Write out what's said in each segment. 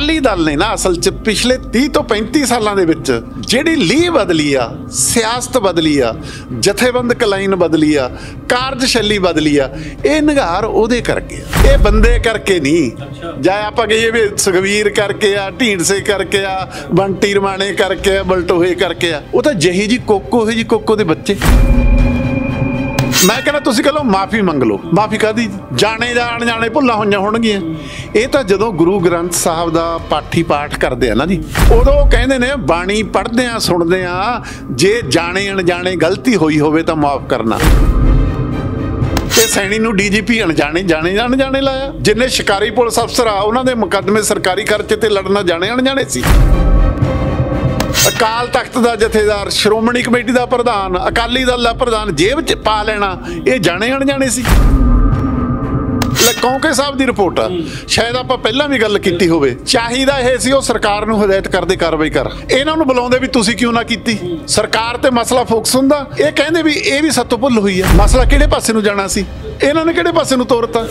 ਅਕਾਲੀ ਦਲ ਨੇ ਨਾ ਅਸਲ 'ਚ ਪਿਛਲੇ 30 ਤੋਂ 35 ਸਾਲਾਂ ਦੇ ਵਿੱਚ ਜਿਹੜੀ ਲੀਹ ਬਦਲੀ ਆ, ਸਿਆਸਤ ਬਦਲੀ ਆ, ਜਥੇਬੰਦਕ ਲਾਈਨ ਬਦਲੀ ਆ, ਕਾਰਜਸ਼ੈਲੀ ਬਦਲੀ ਆ, ਇਹ ਨਿਘਾਰ ਉਹਦੇ ਕਰਕੇ ਆ, ਇਹ ਬੰਦੇ ਕਰਕੇ ਨਹੀਂ। ਜਾਂ ਆਪਾਂ ਕਹੀਏ ਵੀ ਸੁਖਬੀਰ ਕਰਕੇ ਆ, ਢੀਂਡਸੇ ਕਰਕੇ ਆ, ਬੰਟੀ ਰਮਾਣੇ ਕਰਕੇ ਆ, ਬਲਟੋਹੇ ਕਰਕੇ ਆ, ਉਹ ਤਾਂ ਜਿਹੀ ਜੀ ਕੋਕੋ ਉਹੀ ਜੀ ਕੋਕੋ ਦੇ ਬੱਚੇ। ਮੈਂ ਕਹਿੰਦਾ ਤੁਸੀਂ ਕਹ ਲਓ ਮਾਫੀ ਮੰਗ ਲਓ, ਮਾਫੀ ਕਾਹਦੀ? ਜਾਣੇ ਜਾਣੇ ਭੁੱਲਾਂ ਹੋਈਆਂ ਹੋਣਗੀਆਂ। ਇਹ ਤਾਂ ਜਦੋਂ ਗੁਰੂ ਗ੍ਰੰਥ ਸਾਹਿਬ ਦਾ ਪਾਠੀ ਪਾਠ ਕਰਦੇ ਆ ਨਾ ਜੀ, ਉਦੋਂ ਕਹਿੰਦੇ ਨੇ ਬਾਣੀ ਪੜ੍ਹਦੇ ਆ, ਸੁਣਦੇ ਆ, ਜੇ ਜਾਣੇ ਅਣਜਾਣੇ ਗਲਤੀ ਹੋਈ ਹੋਵੇ ਤਾਂ ਮਾਫ ਕਰਨਾ। ਤੇ ਸੈਣੀ ਨੂੰ ਡੀਜੀਪੀ ਅਣਜਾਣੇ ਲਾਇਆ। ਜਿੰਨੇ ਸ਼ਿਕਾਰੀ ਪੁਲਿਸ ਅਫਸਰ ਆ ਉਹਨਾਂ ਦੇ ਮੁਕੱਦਮੇ ਸਰਕਾਰੀ ਖਰਚੇ ਤੇ ਲੜਨਾ ਜਾਣੇ ਅਣਜਾਣੇ ਸੀ। ਅਕਾਲ ਤਖਤ ਦਾ ਜਥੇਦਾਰ, ਸ਼੍ਰੋਮਣੀ ਕਮੇਟੀ ਦਾ ਪ੍ਰਧਾਨ, ਅਕਾਲੀ ਦਲ ਦਾ ਪ੍ਰਧਾਨ ਜੇਬ 'ਚ ਪਾ ਲੈਣਾ, ਇਹ ਜਾਣੇ ਅਣਜਾਣੇ ਸੀ। ਕੌਂਕੇ ਸਾਹਿਬ ਦੀ ਰਿਪੋਰਟ ਆ, ਸ਼ਾਇਦ ਆਪਾਂ ਪਹਿਲਾਂ ਵੀ ਗੱਲ ਕੀਤੀ ਹੋਵੇ। ਚਾਹੀਦਾ ਇਹ ਸੀ ਉਹ ਸਰਕਾਰ ਨੂੰ ਹਦਾਇਤ ਕਰਦੇ ਕਾਰਵਾਈ ਕਰ, ਇਹਨਾਂ ਨੂੰ ਬੁਲਾਉਂਦੇ ਵੀ ਤੁਸੀਂ ਕਿਉਂ ਨਾ ਕੀਤੀ। ਸਰਕਾਰ ਤੇ ਮਸਲਾ ਫੋਕਸ ਹੁੰਦਾ, ਇਹ ਕਹਿੰਦੇ ਵੀ ਇਹ ਵੀ ਸਾਤੋਂ ਭੁੱਲ ਹੋਈ ਆ। ਮਸਲਾ ਕਿਹੜੇ ਪਾਸੇ ਨੂੰ ਜਾਣਾ ਸੀ, ਇਹਨਾਂ ਨੇ ਕਿਹੜੇ ਪਾਸੇ ਨੂੰ ਤੋਰਤਾ।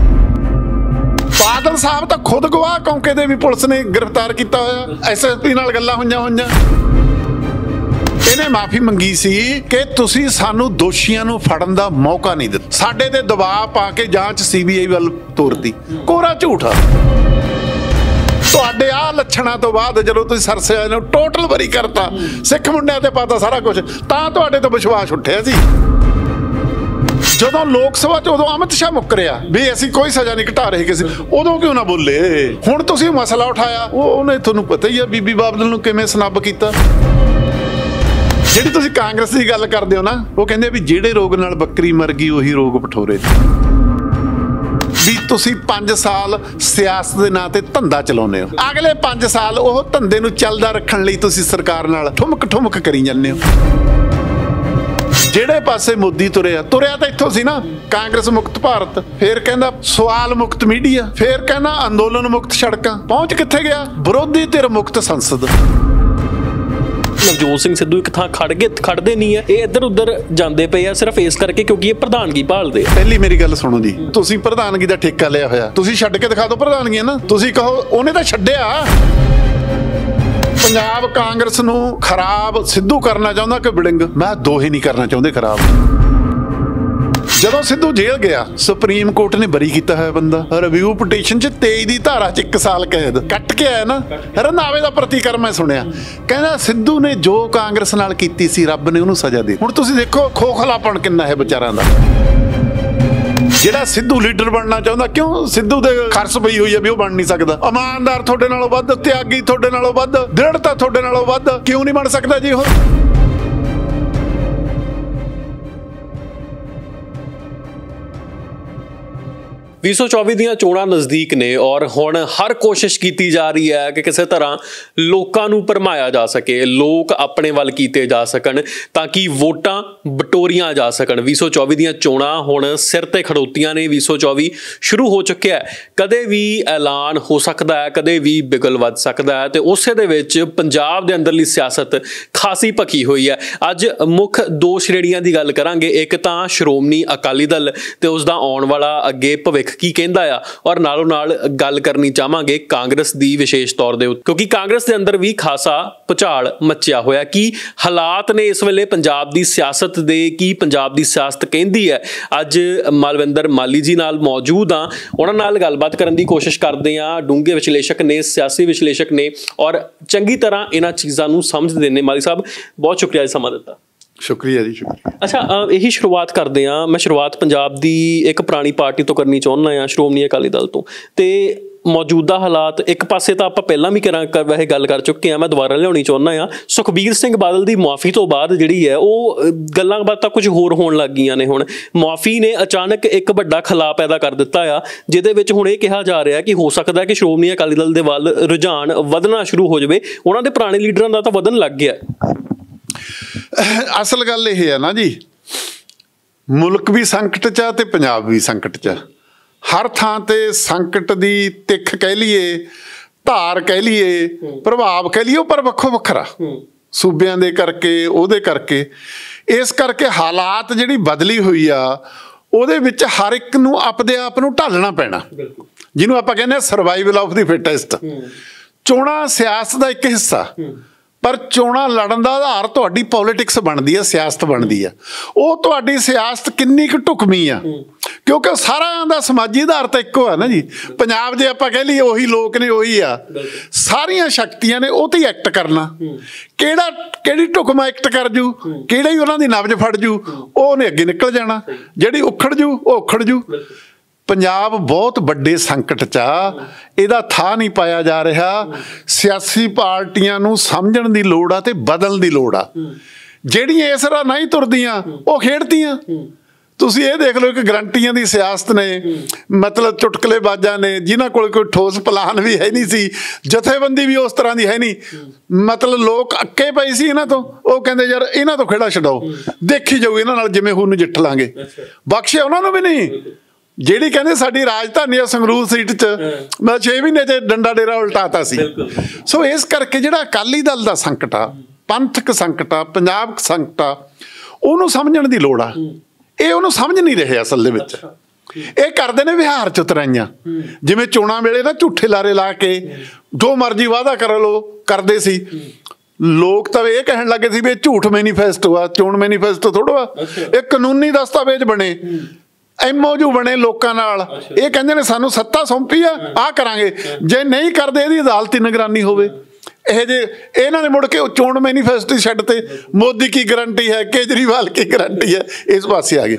ਬਾਦਲ ਸਾਹਿਬ ਤਾਂ ਖੁਦ ਗਵਾਹ, ਕੌਂਕੇ ਦੇ ਵੀ ਪੁਲਿਸ ਨੇ ਗ੍ਰਿਫਤਾਰ ਕੀਤਾ ਹੋਇਆ, ਐਸਐਸਪੀ ਨਾਲ ਗੱਲਾਂ ਹੋਈਆਂ। ਇਹਨੇ ਮਾਫੀ ਮੰਗੀ ਸੀ ਕਿ ਤੁਸੀਂ ਸਾਨੂੰ ਦੋਸ਼ੀਆਂ ਨੂੰ ਫੜਨ ਦਾ ਮੌਕਾ ਨਹੀਂ ਦਿੱਤਾ, ਸਾਡੇ ਤੇ ਦਬਾਅ ਪਾ ਕੇ ਜਾਂਚ ਸੀਬੀਆਈ ਵੱਲ ਤੋਰਤੀ। ਕੋਰਾ ਝੂਠਾ। ਤੁਹਾਡੇ ਆਹ ਲੱਛਣਾਂ ਤੋਂ ਬਾਅਦ ਜਦੋਂ ਤੁਸੀਂ ਸਰਸੇ ਨੂੰ ਟੋਟਲ ਬਰੀ ਕਰਤਾ, ਸਿੱਖ ਮੁੰਡਿਆਂ ਤੇ ਪਾਤਾ ਸਾਰਾ ਕੁਝ, ਤਾਂ ਤੁਹਾਡੇ ਤੋਂ ਵਿਸ਼ਵਾਸ ਉੱਠਿਆ ਸੀ। ਜਦੋਂ ਲੋਕ ਸਭਾ 'ਚ ਉਦੋਂ ਅਮਿਤ ਸ਼ਾਹ ਮੁੱਕਰਿਆ ਵੀ ਅਸੀਂ ਕੋਈ ਸਜ਼ਾ ਨਹੀਂ ਘਟਾ ਰਹੇ ਕਿਸੇ, ਉਦੋਂ ਕਿਉਂ ਨਾ ਬੋਲੇ? ਹੁਣ ਤੁਸੀਂ ਮਸਲਾ ਉਠਾਇਆ, ਉਹਨੇ ਤੁਹਾਨੂੰ ਪਤਾ ਹੀ ਆ ਬੀਬੀ ਬਾਦਲ ਨੂੰ ਕਿਵੇਂ ਸਨੱਬ ਕੀਤਾ। ਜਿਹੜੀ ਤੁਸੀਂ ਕਾਂਗਰਸ ਦੀ ਗੱਲ ਕਰਦੇ ਹੋ ਨਾ, ਉਹ ਕਹਿੰਦੇ ਵੀ ਜਿਹੜੇ ਰੋਗ ਨਾਲ ਬੱਕਰੀ ਮਰ ਗਈ ਉਹੀ ਰੋਗ ਪਠੋਰੇ। ਵੀ ਤੁਸੀਂ 5 ਸਾਲ ਸਿਆਸਤ ਦੇ ਨਾਂ ਤੇ ਧੰਦਾ ਚਲਾਉਂਦੇ ਹੋ, ਅਗਲੇ 5 ਸਾਲ ਉਹ ਧੰਦੇ ਨੂੰ ਚੱਲਦਾ ਰੱਖਣ ਲਈ ਤੁਸੀਂ ਸਰਕਾਰ ਨਾਲ ਠੁਮਕ ਕਰੀ ਜਾਂਦੇ ਹੋ। ਜਿਹੜੇ ਪਾਸੇ ਮੋਦੀ ਤੁਰਿਆ ਤਾਂ ਇੱਥੋਂ ਸੀ ਨਾ, ਕਾਂਗਰਸ ਮੁਕਤ ਭਾਰਤ, ਫਿਰ ਕਹਿੰਦਾ ਸਵਾਲ ਮੁਕਤ ਮੀਡੀਆ, ਫਿਰ ਕਹਿੰਦਾ ਅੰਦੋਲਨ ਮੁਕਤ ਸੜਕਾਂ। ਪਹੁੰਚ ਕਿੱਥੇ ਗਿਆ? ਵਿਰੋਧੀ ਧਿਰ ਮੁਕਤ ਸੰਸਦ। ਨਵਜੋਤ ਸਿੰਘ ਸਿੱਧੂ ਇੱਕ ਥਾਂ ਖੜਦੇ ਨਹੀਂ ਆ, ਇਹ ਇੱਧਰ ਉੱਧਰ ਜਾਂਦੇ ਪਏ ਆ ਸਿਰਫ ਇਸ ਕਰਕੇ ਕਿਉਂਕਿ ਇਹ ਪ੍ਰਧਾਨਗੀ ਭਾਲਦੇ। ਪਹਿਲੀ ਮੇਰੀ ਗੱਲ ਸੁਣੋ ਜੀ, ਤੁਸੀਂ ਪ੍ਰਧਾਨਗੀ ਦਾ ਠੇਕਾ ਲਿਆ ਹੋਇਆ, ਤੁਸੀਂ ਛੱਡ ਕੇ ਦਿਖਾ ਦਿਓ ਪ੍ਰਧਾਨਗੀ ਨਾ। ਤੁਸੀਂ ਕਹੋ ਉਹਨੇ ਤਾਂ ਛੱਡਿਆ। ਪੰਜਾਬ ਕਾਂਗਰਸ ਨੂੰ ਖਰਾਬ ਸਿੱਧੂ ਕਰਨਾ ਚਾਹੁੰਦਾ ਕਿ ਵੜਿੰਗ? ਮੈਂ ਦੋਹੇ ਨਹੀਂ ਕਰਨਾ ਚਾਹੁੰਦੇ ਖਰਾਬ। ਜਦੋਂ ਸਿੱਧੂ ਜੇਲ੍ਹ ਗਿਆ, ਸੁਪਰੀਮ ਕੋਰਟ ਨੇ ਬਰੀ ਕੀਤਾ ਹੋਇਆ ਬੰਦਾ, ਰਿਵਿਊ ਪਟੀਸ਼ਨ 'ਚ 23 ਦੀ ਧਾਰਾ 'ਚ 1 ਸਾਲ ਕੈਦ ਕੱਟ ਕੇ ਆਇਆ ਨਾ। ਰੰਧਾਵੇ ਦਾ ਪ੍ਰਤੀਕਰਮ ਮੈਂ ਸੁਣਿਆ, ਕਹਿੰਦਾ ਸਿੱਧੂ ਨੇ ਜੋ ਕਾਂਗਰਸ ਨਾਲ ਕੀਤੀ ਸੀ ਰੱਬ ਨੇ ਉਹਨੂੰ ਸਜ਼ਾ ਦੇ। ਹੁਣ ਤੁਸੀਂ ਦੇਖੋ ਖੋਖਲਾਪਣ ਕਿੰਨਾ ਹੈ ਵਿਚਾਰਾਂ ਦਾ। ਜਿਹੜਾ ਸਿੱਧੂ ਲੀਡਰ ਬਣਨਾ ਚਾਹੁੰਦਾ, ਕਿਉਂ? ਸਿੱਧੂ ਦੇ ਖਰਸ ਪਈ ਹੋਈ ਹੈ ਵੀ ਉਹ ਬਣ ਨਹੀਂ ਸਕਦਾ। ਇਮਾਨਦਾਰ ਤੁਹਾਡੇ ਨਾਲੋਂ ਵੱਧ, ਤਿਆਗੀ ਤੁਹਾਡੇ ਨਾਲੋਂ ਵੱਧ, ਦ੍ਰਿੜਤਾ ਤੁਹਾਡੇ ਨਾਲੋਂ ਵੱਧ, ਕਿਉਂ ਨਹੀਂ ਬਣ ਸਕਦਾ ਜੀ ਉਹ? 2024 ਦੀਆਂ ਚੋਣਾਂ ਨਜ਼ਦੀਕ ਨੇ ਔਰ ਹੁਣ ਹਰ ਕੋਸ਼ਿਸ਼ ਕੀਤੀ ਜਾ ਰਹੀ ਹੈ ਕਿ ਕਿਸੇ ਤਰ੍ਹਾਂ ਲੋਕਾਂ ਨੂੰ ਭਰਮਾਇਆ ਜਾ ਸਕੇ, ਲੋਕ ਆਪਣੇ ਵੱਲ ਕੀਤੇ ਜਾ ਸਕਣ ਤਾਂ ਕਿ ਵੋਟਾਂ ਬਟੋਰੀਆਂ ਜਾ ਸਕਣ। 2024 ਦੀਆਂ ਚੋਣਾਂ ਹੁਣ ਸਿਰ ਤੇ ਖੜੋਤੀਆਂ ਨੇ। 2024 ਸ਼ੁਰੂ ਹੋ ਚੁੱਕਿਆ ਹੈ, ਕਦੇ ਵੀ ਐਲਾਨ ਹੋ ਸਕਦਾ ਹੈ, ਕਦੇ ਵੀ ਬਿਗਲ ਵੱਧ ਸਕਦਾ ਹੈ ਤੇ ਉਸੇ ਦੇ ਵਿੱਚ ਪੰਜਾਬ ਦੇ ਅੰਦਰਲੀ ਸਿਆਸਤ ਖਾਸੀ ਭਖੀ ਹੋਈ ਹੈ। ਅੱਜ ਮੁੱਖ 2 ਸ਼੍ਰੇਣੀਆਂ ਦੀ ਗੱਲ ਕਰਾਂਗੇ, ਇੱਕ ਤਾਂ ਸ਼੍ਰੋਮਣੀ ਅਕਾਲੀ ਦਲ ਤੇ ਉਸ ਦਾ ਆਉਣ ਵਾਲਾ ਅੱਗੇ ਭਵਿੱਖ ਕੀ ਕਹਿੰਦਾ ਆ, ਔਰ ਨਾਲੋਂ ਨਾਲ ਗੱਲ ਕਰਨੀ ਚਾਹਾਂਗੇ ਕਾਂਗਰਸ ਦੀ ਵਿਸ਼ੇਸ਼ ਤੌਰ ਦੇ ਉੱਤੇ, ਕਿਉਂਕਿ ਕਾਂਗਰਸ ਦੇ ਅੰਦਰ ਵੀ ਖਾਸਾ ਭੁਚਾਲ ਮੱਚਿਆ ਹੋਇਆ। ਕੀ ਹਾਲਾਤ ਨੇ ਇਸ ਵੇਲੇ ਪੰਜਾਬ ਦੀ ਸਿਆਸਤ ਦੇ, ਕੀ ਪੰਜਾਬ ਦੀ ਸਿਆਸਤ ਕਹਿੰਦੀ ਹੈ? ਅੱਜ ਮਲਵਿੰਦਰ ਮਾਲੀ ਜੀ ਨਾਲ ਮੌਜੂਦ ਆ, ਉਹਨਾਂ ਨਾਲ ਗੱਲਬਾਤ ਕਰਨ ਦੀ ਕੋਸ਼ਿਸ਼ ਕਰਦੇ ਆ। ਡੂੰਘੇ ਵਿਸ਼ਲੇਸ਼ਕ ਨੇ, ਸਿਆਸੀ ਵਿਸ਼ਲੇਸ਼ਕ ਨੇ ਔਰ ਚੰਗੀ ਤਰ੍ਹਾਂ ਇਹਨਾਂ ਚੀਜ਼ਾਂ ਨੂੰ ਸਮਝਦੇ ਨੇ। ਮਾਲੀ ਸਾਹਿਬ ਬਹੁਤ ਸ਼ੁਕਰੀਆ ਜੀ ਸਮਾਂ ਦਿੱਤਾ। ਸ਼ੁਕਰੀਆ ਜੀ, ਸ਼ੁਕਰੀਆ। ਅੱਛਾ, ਇਹੀ ਸ਼ੁਰੂਆਤ ਕਰਦੇ ਹਾਂ। ਮੈਂ ਸ਼ੁਰੂਆਤ ਪੰਜਾਬ ਦੀ ਇੱਕ ਪੁਰਾਣੀ ਪਾਰਟੀ ਤੋਂ ਕਰਨੀ ਚਾਹੁੰਦਾ ਹਾਂ, ਸ਼੍ਰੋਮਣੀ ਅਕਾਲੀ ਦਲ ਤੋਂ। ਤੇ ਮੌਜੂਦਾ ਹਾਲਾਤ ਇੱਕ ਪਾਸੇ ਤਾਂ ਆਪਾਂ ਪਹਿਲਾਂ ਵੀ ਵੈਸੇ ਗੱਲ ਕਰ ਚੁੱਕੇ ਹਾਂ, ਮੈਂ ਦੁਬਾਰਾ ਲਿਆਉਣੀ ਚਾਹੁੰਦਾ ਹਾਂ। ਸੁਖਬੀਰ ਸਿੰਘ ਬਾਦਲ ਦੀ ਮੁਆਫੀ ਤੋਂ ਬਾਅਦ ਜਿਹੜੀ ਹੈ ਉਹ ਗੱਲਾਂ ਬਾਤਾਂ ਕੁਝ ਹੋਰ ਹੋਣ ਲੱਗ ਗਈਆਂ ਨੇ। ਹੁਣ ਮੁਆਫੀ ਨੇ ਅਚਾਨਕ ਇੱਕ ਵੱਡਾ ਖਲਾ ਪੈਦਾ ਕਰ ਦਿੱਤਾ ਆ, ਜਿਹਦੇ ਵਿੱਚ ਹੁਣ ਇਹ ਕਿਹਾ ਜਾ ਰਿਹਾ ਕਿ ਹੋ ਸਕਦਾ ਕਿ ਸ਼੍ਰੋਮਣੀ ਅਕਾਲੀ ਦਲ ਦੇ ਵੱਲ ਰੁਝਾਨ ਵਧਣਾ ਸ਼ੁਰੂ ਹੋ ਜਾਵੇ। ਉਹਨਾਂ ਦੇ ਪੁਰਾਣੇ ਲੀਡਰਾਂ ਦਾ ਤਾਂ ਵਧਣ ਲੱਗ ਗਿਆ। ਅਸਲ ਗੱਲ ਇਹ ਹੈ ਨਾ ਜੀ, ਮੁਲਕ ਵੀ ਸੰਕਟ 'ਚ ਆ ਤੇ ਪੰਜਾਬ ਵੀ ਸੰਕਟ 'ਚ ਆ। ਹਰ ਥਾਂ ਤੇ ਸੰਕਟ ਦੀ ਤਿੱਖ ਕਹਿ ਲਈਏ, ਧਾਰ ਕਹਿ ਲਈਏ, ਪ੍ਰਭਾਵ ਕਹਿ ਲਈਏ, ਪਰ ਵੱਖੋ ਵੱਖਰਾ ਸੂਬਿਆਂ ਦੇ ਕਰਕੇ, ਉਹਦੇ ਕਰਕੇ। ਇਸ ਕਰਕੇ ਹਾਲਾਤ ਜਿਹੜੀ ਬਦਲੀ ਹੋਈ ਆ ਉਹਦੇ ਵਿੱਚ ਹਰ ਇੱਕ ਨੂੰ ਆਪਦੇ ਆਪ ਨੂੰ ਢਾਲਣਾ ਪੈਣਾ, ਜਿਹਨੂੰ ਆਪਾਂ ਕਹਿੰਦੇ ਆ ਸਰਵਾਈਵਲ ਆਫ ਦੀ ਫਿਟੈਸਟ। ਚੋਣਾਂ ਸਿਆਸਤ ਦਾ ਇੱਕ ਹਿੱਸਾ, ਪਰ ਚੋਣਾਂ ਲੜਨ ਦਾ ਆਧਾਰ ਤੁਹਾਡੀ ਪੋਲਿਟਿਕਸ ਬਣਦੀ ਆ, ਸਿਆਸਤ ਬਣਦੀ ਆ। ਉਹ ਤੁਹਾਡੀ ਸਿਆਸਤ ਕਿੰਨੀ ਕੁ ਢੁਕਵੀਂ ਆ, ਕਿਉਂਕਿ ਸਾਰਿਆਂ ਦਾ ਸਮਾਜੀ ਆਧਾਰ ਤਾਂ ਇੱਕੋ ਆ ਨਾ ਜੀ। ਪੰਜਾਬ ਜੇ ਆਪਾਂ ਕਹਿ ਲਈਏ ਉਹੀ ਲੋਕ ਨੇ, ਉਹੀ ਆ, ਸਾਰੀਆਂ ਸ਼ਕਤੀਆਂ ਨੇ ਉਹ ਤੇ ਐਕਟ ਕਰਨਾ। ਕਿਹੜੀ ਢੁਕਮਾ ਐਕਟ ਕਰ ਜੂ, ਕਿਹੜਾ ਹੀ ਉਹਨਾਂ ਦੀ ਨਬਜ਼ ਫੜ ਜੂ, ਉਹਨੇ ਅੱਗੇ ਨਿਕਲ ਜਾਣਾ। ਜਿਹੜੀ ਉਖੜ ਜੂ ਉਹ ਉਖੜ ਜੂ। ਪੰਜਾਬ ਬਹੁਤ ਵੱਡੇ ਸੰਕਟ 'ਚ ਆ, ਇਹਦਾ ਥਾਂ ਨਹੀਂ ਪਾਇਆ ਜਾ ਰਿਹਾ। ਸਿਆਸੀ ਪਾਰਟੀਆਂ ਨੂੰ ਸਮਝਣ ਦੀ ਲੋੜ ਆ ਤੇ ਬਦਲਣ ਦੀ ਲੋੜ ਆ। ਜਿਹੜੀਆਂ ਇਸ ਰਾਹ ਨਹੀਂ ਤੁਰਦੀਆਂ ਉਹ ਖੇਡਦੀਆਂ। ਤੁਸੀਂ ਇਹ ਦੇਖ ਲਓ, ਇੱਕ ਗਰੰਟੀਆਂ ਦੀ ਸਿਆਸਤ ਨੇ, ਮਤਲਬ ਚੁਟਕਲੇਬਾਜ਼ਾਂ ਨੇ, ਜਿਨ੍ਹਾਂ ਕੋਲ ਕੋਈ ਠੋਸ ਪਲਾਨ ਵੀ ਹੈ ਨਹੀਂ ਸੀ, ਜਥੇਬੰਦੀ ਵੀ ਉਸ ਤਰ੍ਹਾਂ ਦੀ ਹੈ ਨਹੀਂ, ਮਤਲਬ ਲੋਕ ਅੱਕੇ ਪਏ ਸੀ ਇਹਨਾਂ ਤੋਂ। ਉਹ ਕਹਿੰਦੇ ਯਾਰ ਇਹਨਾਂ ਤੋਂ ਖੇੜਾ ਛਡਾਓ, ਦੇਖੀ ਜਾਊ ਇਹਨਾਂ ਨਾਲ ਜਿਵੇਂ ਹੁਣ ਨਜਿੱਠ ਲਾਂਗੇ। ਬਖਸ਼ੇ ਉਹਨਾਂ ਨੂੰ ਵੀ ਨਹੀਂ। ਜਿਹੜੀ ਕਹਿੰਦੇ ਸਾਡੀ ਰਾਜਧਾਨੀ ਆ ਸੰਗਰੂਰ ਸੀਟ 'ਚ, ਮੈਂ 6 ਮਹੀਨੇ 'ਚ ਡੰਡਾ ਡੇਰਾ ਉਲਟਾਤਾ ਸੀ। ਸੋ ਇਸ ਕਰਕੇ ਜਿਹੜਾ ਅਕਾਲੀ ਦਲ ਦਾ ਸੰਕਟ ਆ, ਪੰਥਕ ਸੰਕਟ ਆ, ਪੰਜਾਬ ਸੰਕਟ ਆ, ਉਹਨੂੰ ਸਮਝਣ ਦੀ ਲੋੜ ਆ। ਇਹ ਉਹਨੂੰ ਸਮਝ ਨਹੀਂ ਰਹੇ ਅਸਲ ਦੇ ਵਿੱਚ। ਇਹ ਕਰਦੇ ਨੇ ਵਿਹਾਰ 'ਚ ਉਤਰਾਈਆਂ, ਜਿਵੇਂ ਚੋਣਾਂ ਵੇਲੇ ਨਾ ਝੂਠੇ ਲਾਰੇ ਲਾ ਕੇ ਜੋ ਮਰਜ਼ੀ ਵਾਅਦਾ ਕਰ ਲੋ ਕਰਦੇ ਸੀ। ਲੋਕ ਤਾਂ ਇਹ ਕਹਿਣ ਲੱਗੇ ਸੀ ਵੀ ਇਹ ਝੂਠ ਮੈਨੀਫੈਸਟੋ ਆ, ਚੋਣ ਮੈਨੀਫੈਸਟੋ ਥੋੜ੍ਹਾ ਆ, ਇਹ ਕਾਨੂੰਨੀ ਦਸਤਾਵੇਜ਼ ਬਣੇ, MOU ਬਣੇ ਲੋਕਾਂ ਨਾਲ। ਇਹ ਕਹਿੰਦੇ ਨੇ ਸਾਨੂੰ ਸੱਤਾ ਸੌਂਪੀ ਆ, ਆਹ ਕਰਾਂਗੇ, ਜੇ ਨਹੀਂ ਕਰਦੇ ਇਹਦੀ ਅਦਾਲਤੀ ਨਿਗਰਾਨੀ ਹੋਵੇ। ਇਹ ਜੇ ਇਹਨਾਂ ਨੇ ਮੁੜ ਕੇ ਚੋਣ ਮੈਨੀਫੈਸਟੋ ਛੱਡ ਤੇ ਮੋਦੀ ਕੀ ਗਰੰਟੀ ਹੈ, ਕੇਜਰੀਵਾਲ ਕੀ ਗਰੰਟੀ ਹੈ, ਇਸ ਪਾਸੇ ਆ ਗਏ।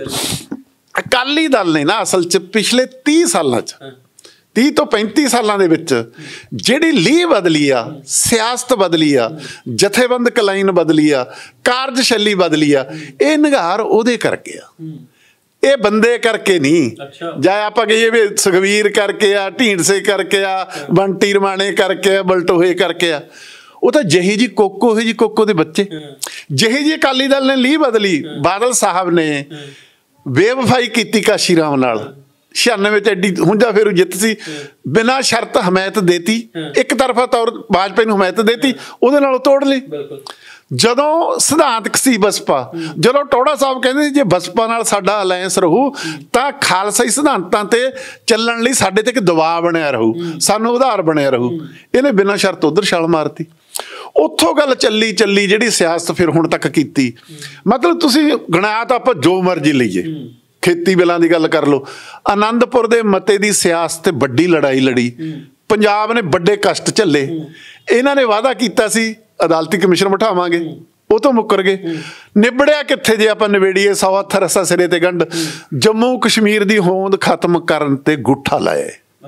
ਅਕਾਲੀ ਦਲ ਨੇ ਨਾ ਅਸਲ 'ਚ ਪਿਛਲੇ 30 ਸਾਲਾਂ 'ਚ 30 ਤੋਂ 35 ਸਾਲਾਂ ਦੇ ਵਿੱਚ ਜਿਹੜੀ ਲੀਹ ਬਦਲੀ ਆ, ਸਿਆਸਤ ਬਦਲੀ ਆ, ਜਥੇਬੰਦਕ ਲਾਈਨ ਬਦਲੀ ਆ, ਕਾਰਜਸ਼ੈਲੀ ਬਦਲੀ ਆ, ਇਹ ਨਿਘਾਰ ਉਹਦੇ ਕਰਕੇ ਆ। ਇਹ ਬੰਦੇ ਕਰਕੇ ਨਹੀਂ। ਜਾਂ ਆਪਾਂ ਕਹੀਏ ਵੀ ਸੁਖਵੀਰ ਕਰਕੇ ਆ, ਢੀਂਡਸੇ ਕਰਕੇ ਆ, ਬੰਟੀ ਰਮਾਣੇ ਕਰਕੇ ਆ, ਬਲਟੋਹੇ ਕਰਕੇ ਆ, ਉਹ ਤਾਂ ਜਿਹੀ ਜੀ ਕੋਕੋ ਉਹੀ ਜੀ ਕੋਕੋ ਦੇ ਬੱਚੇ। ਜਿਹੀ ਜੀ ਅਕਾਲੀ ਦਲ ਨੇ ਲੀਹ ਬਦਲੀ, ਬਾਦਲ ਸਾਹਿਬ ਨੇ ਬੇਵਫਾਈ ਕੀਤੀ ਕਾਸ਼ੀ ਰਾਮ ਨਾਲ, 96 ਚ ਐਡੀ ਹੁੰਜਾ ਫੇਰੂ ਜਿੱਤ ਸੀ, ਬਿਨਾਂ ਸ਼ਰਤ ਹਮਾਇਤ ਦੇਤੀ, ਇੱਕ ਤਰਫਾ ਤੌਰ ਵਾਜਪਾਈ ਨੂੰ ਹਮਾਇਤ ਦੇਤੀ, ਉਹਦੇ ਨਾਲ ਤੋੜ ਲਈ। ਜਦੋਂ ਸਿਧਾਂਤਕ ਸੀ ਬਸਪਾ, ਜਦੋਂ ਟੌੜਾ ਸਾਹਿਬ ਕਹਿੰਦੇ ਸੀ ਜੇ ਬਸਪਾ ਨਾਲ ਸਾਡਾ ਅਲਾਇੰਸ ਰਹੂ ਤਾਂ ਖਾਲਸਾਈ ਸਿਧਾਂਤਾਂ ਤੇ ਚੱਲਣ ਲਈ ਸਾਡੇ ਤੇ ਇੱਕ ਦਬਾਅ ਬਣਿਆ ਰਹੂ, ਸਾਨੂੰ ਉਧਾਰ ਬਣਿਆ ਰਹੂ, ਇਹਨੇ ਬਿਨਾਂ ਸ਼ਰਤ ਉਧਰ ਛਾਲ ਮਾਰਤੀ। ਉੱਥੋਂ ਗੱਲ ਚੱਲੀ ਜਿਹੜੀ ਸਿਆਸਤ ਫਿਰ ਹੁਣ ਤੱਕ ਕੀਤੀ। ਮਤਲਬ ਤੁਸੀਂ ਗਣਾ ਤਾਂ ਆਪਾਂ ਜੋ ਮਰਜ਼ੀ ਲਈਏ, ਖੇਤੀ ਬਿੱਲਾਂ ਦੀ ਗੱਲ ਕਰ ਲਓ, ਆਨੰਦਪੁਰ ਦੇ ਮਤੇ ਦੀ ਸਿਆਸਤ ਤੇ ਵੱਡੀ ਲੜਾਈ ਲੜੀ, ਪੰਜਾਬ ਨੇ ਵੱਡੇ ਕਸ਼ਟ ਝੱਲੇ। ਇਹਨਾਂ ਨੇ ਵਾਅਦਾ ਕੀਤਾ ਸੀ ਅਦਾਲਤੀ ਕਮਿਸ਼ਨ ਬਿਠਾਵਾਂਗੇ, ਉਹ ਤੋਂ ਮੁੱਕਰ ਗਏ। ਨਿਬੜਿਆ ਕਿੱਥੇ ਜੇ ਆਪਾਂ ਨਿਬੇੜੀਏ, 100 ਰਸਾ ਸਿਰੇ ਤੇ ਗੰਢ। ਜੰਮੂ ਕਸ਼ਮੀਰ ਦੀ ਹੋਂਦ ਖਤਮ ਕਰਨ ਤੇ ਗੁੱਠਾ ਲਾਏ,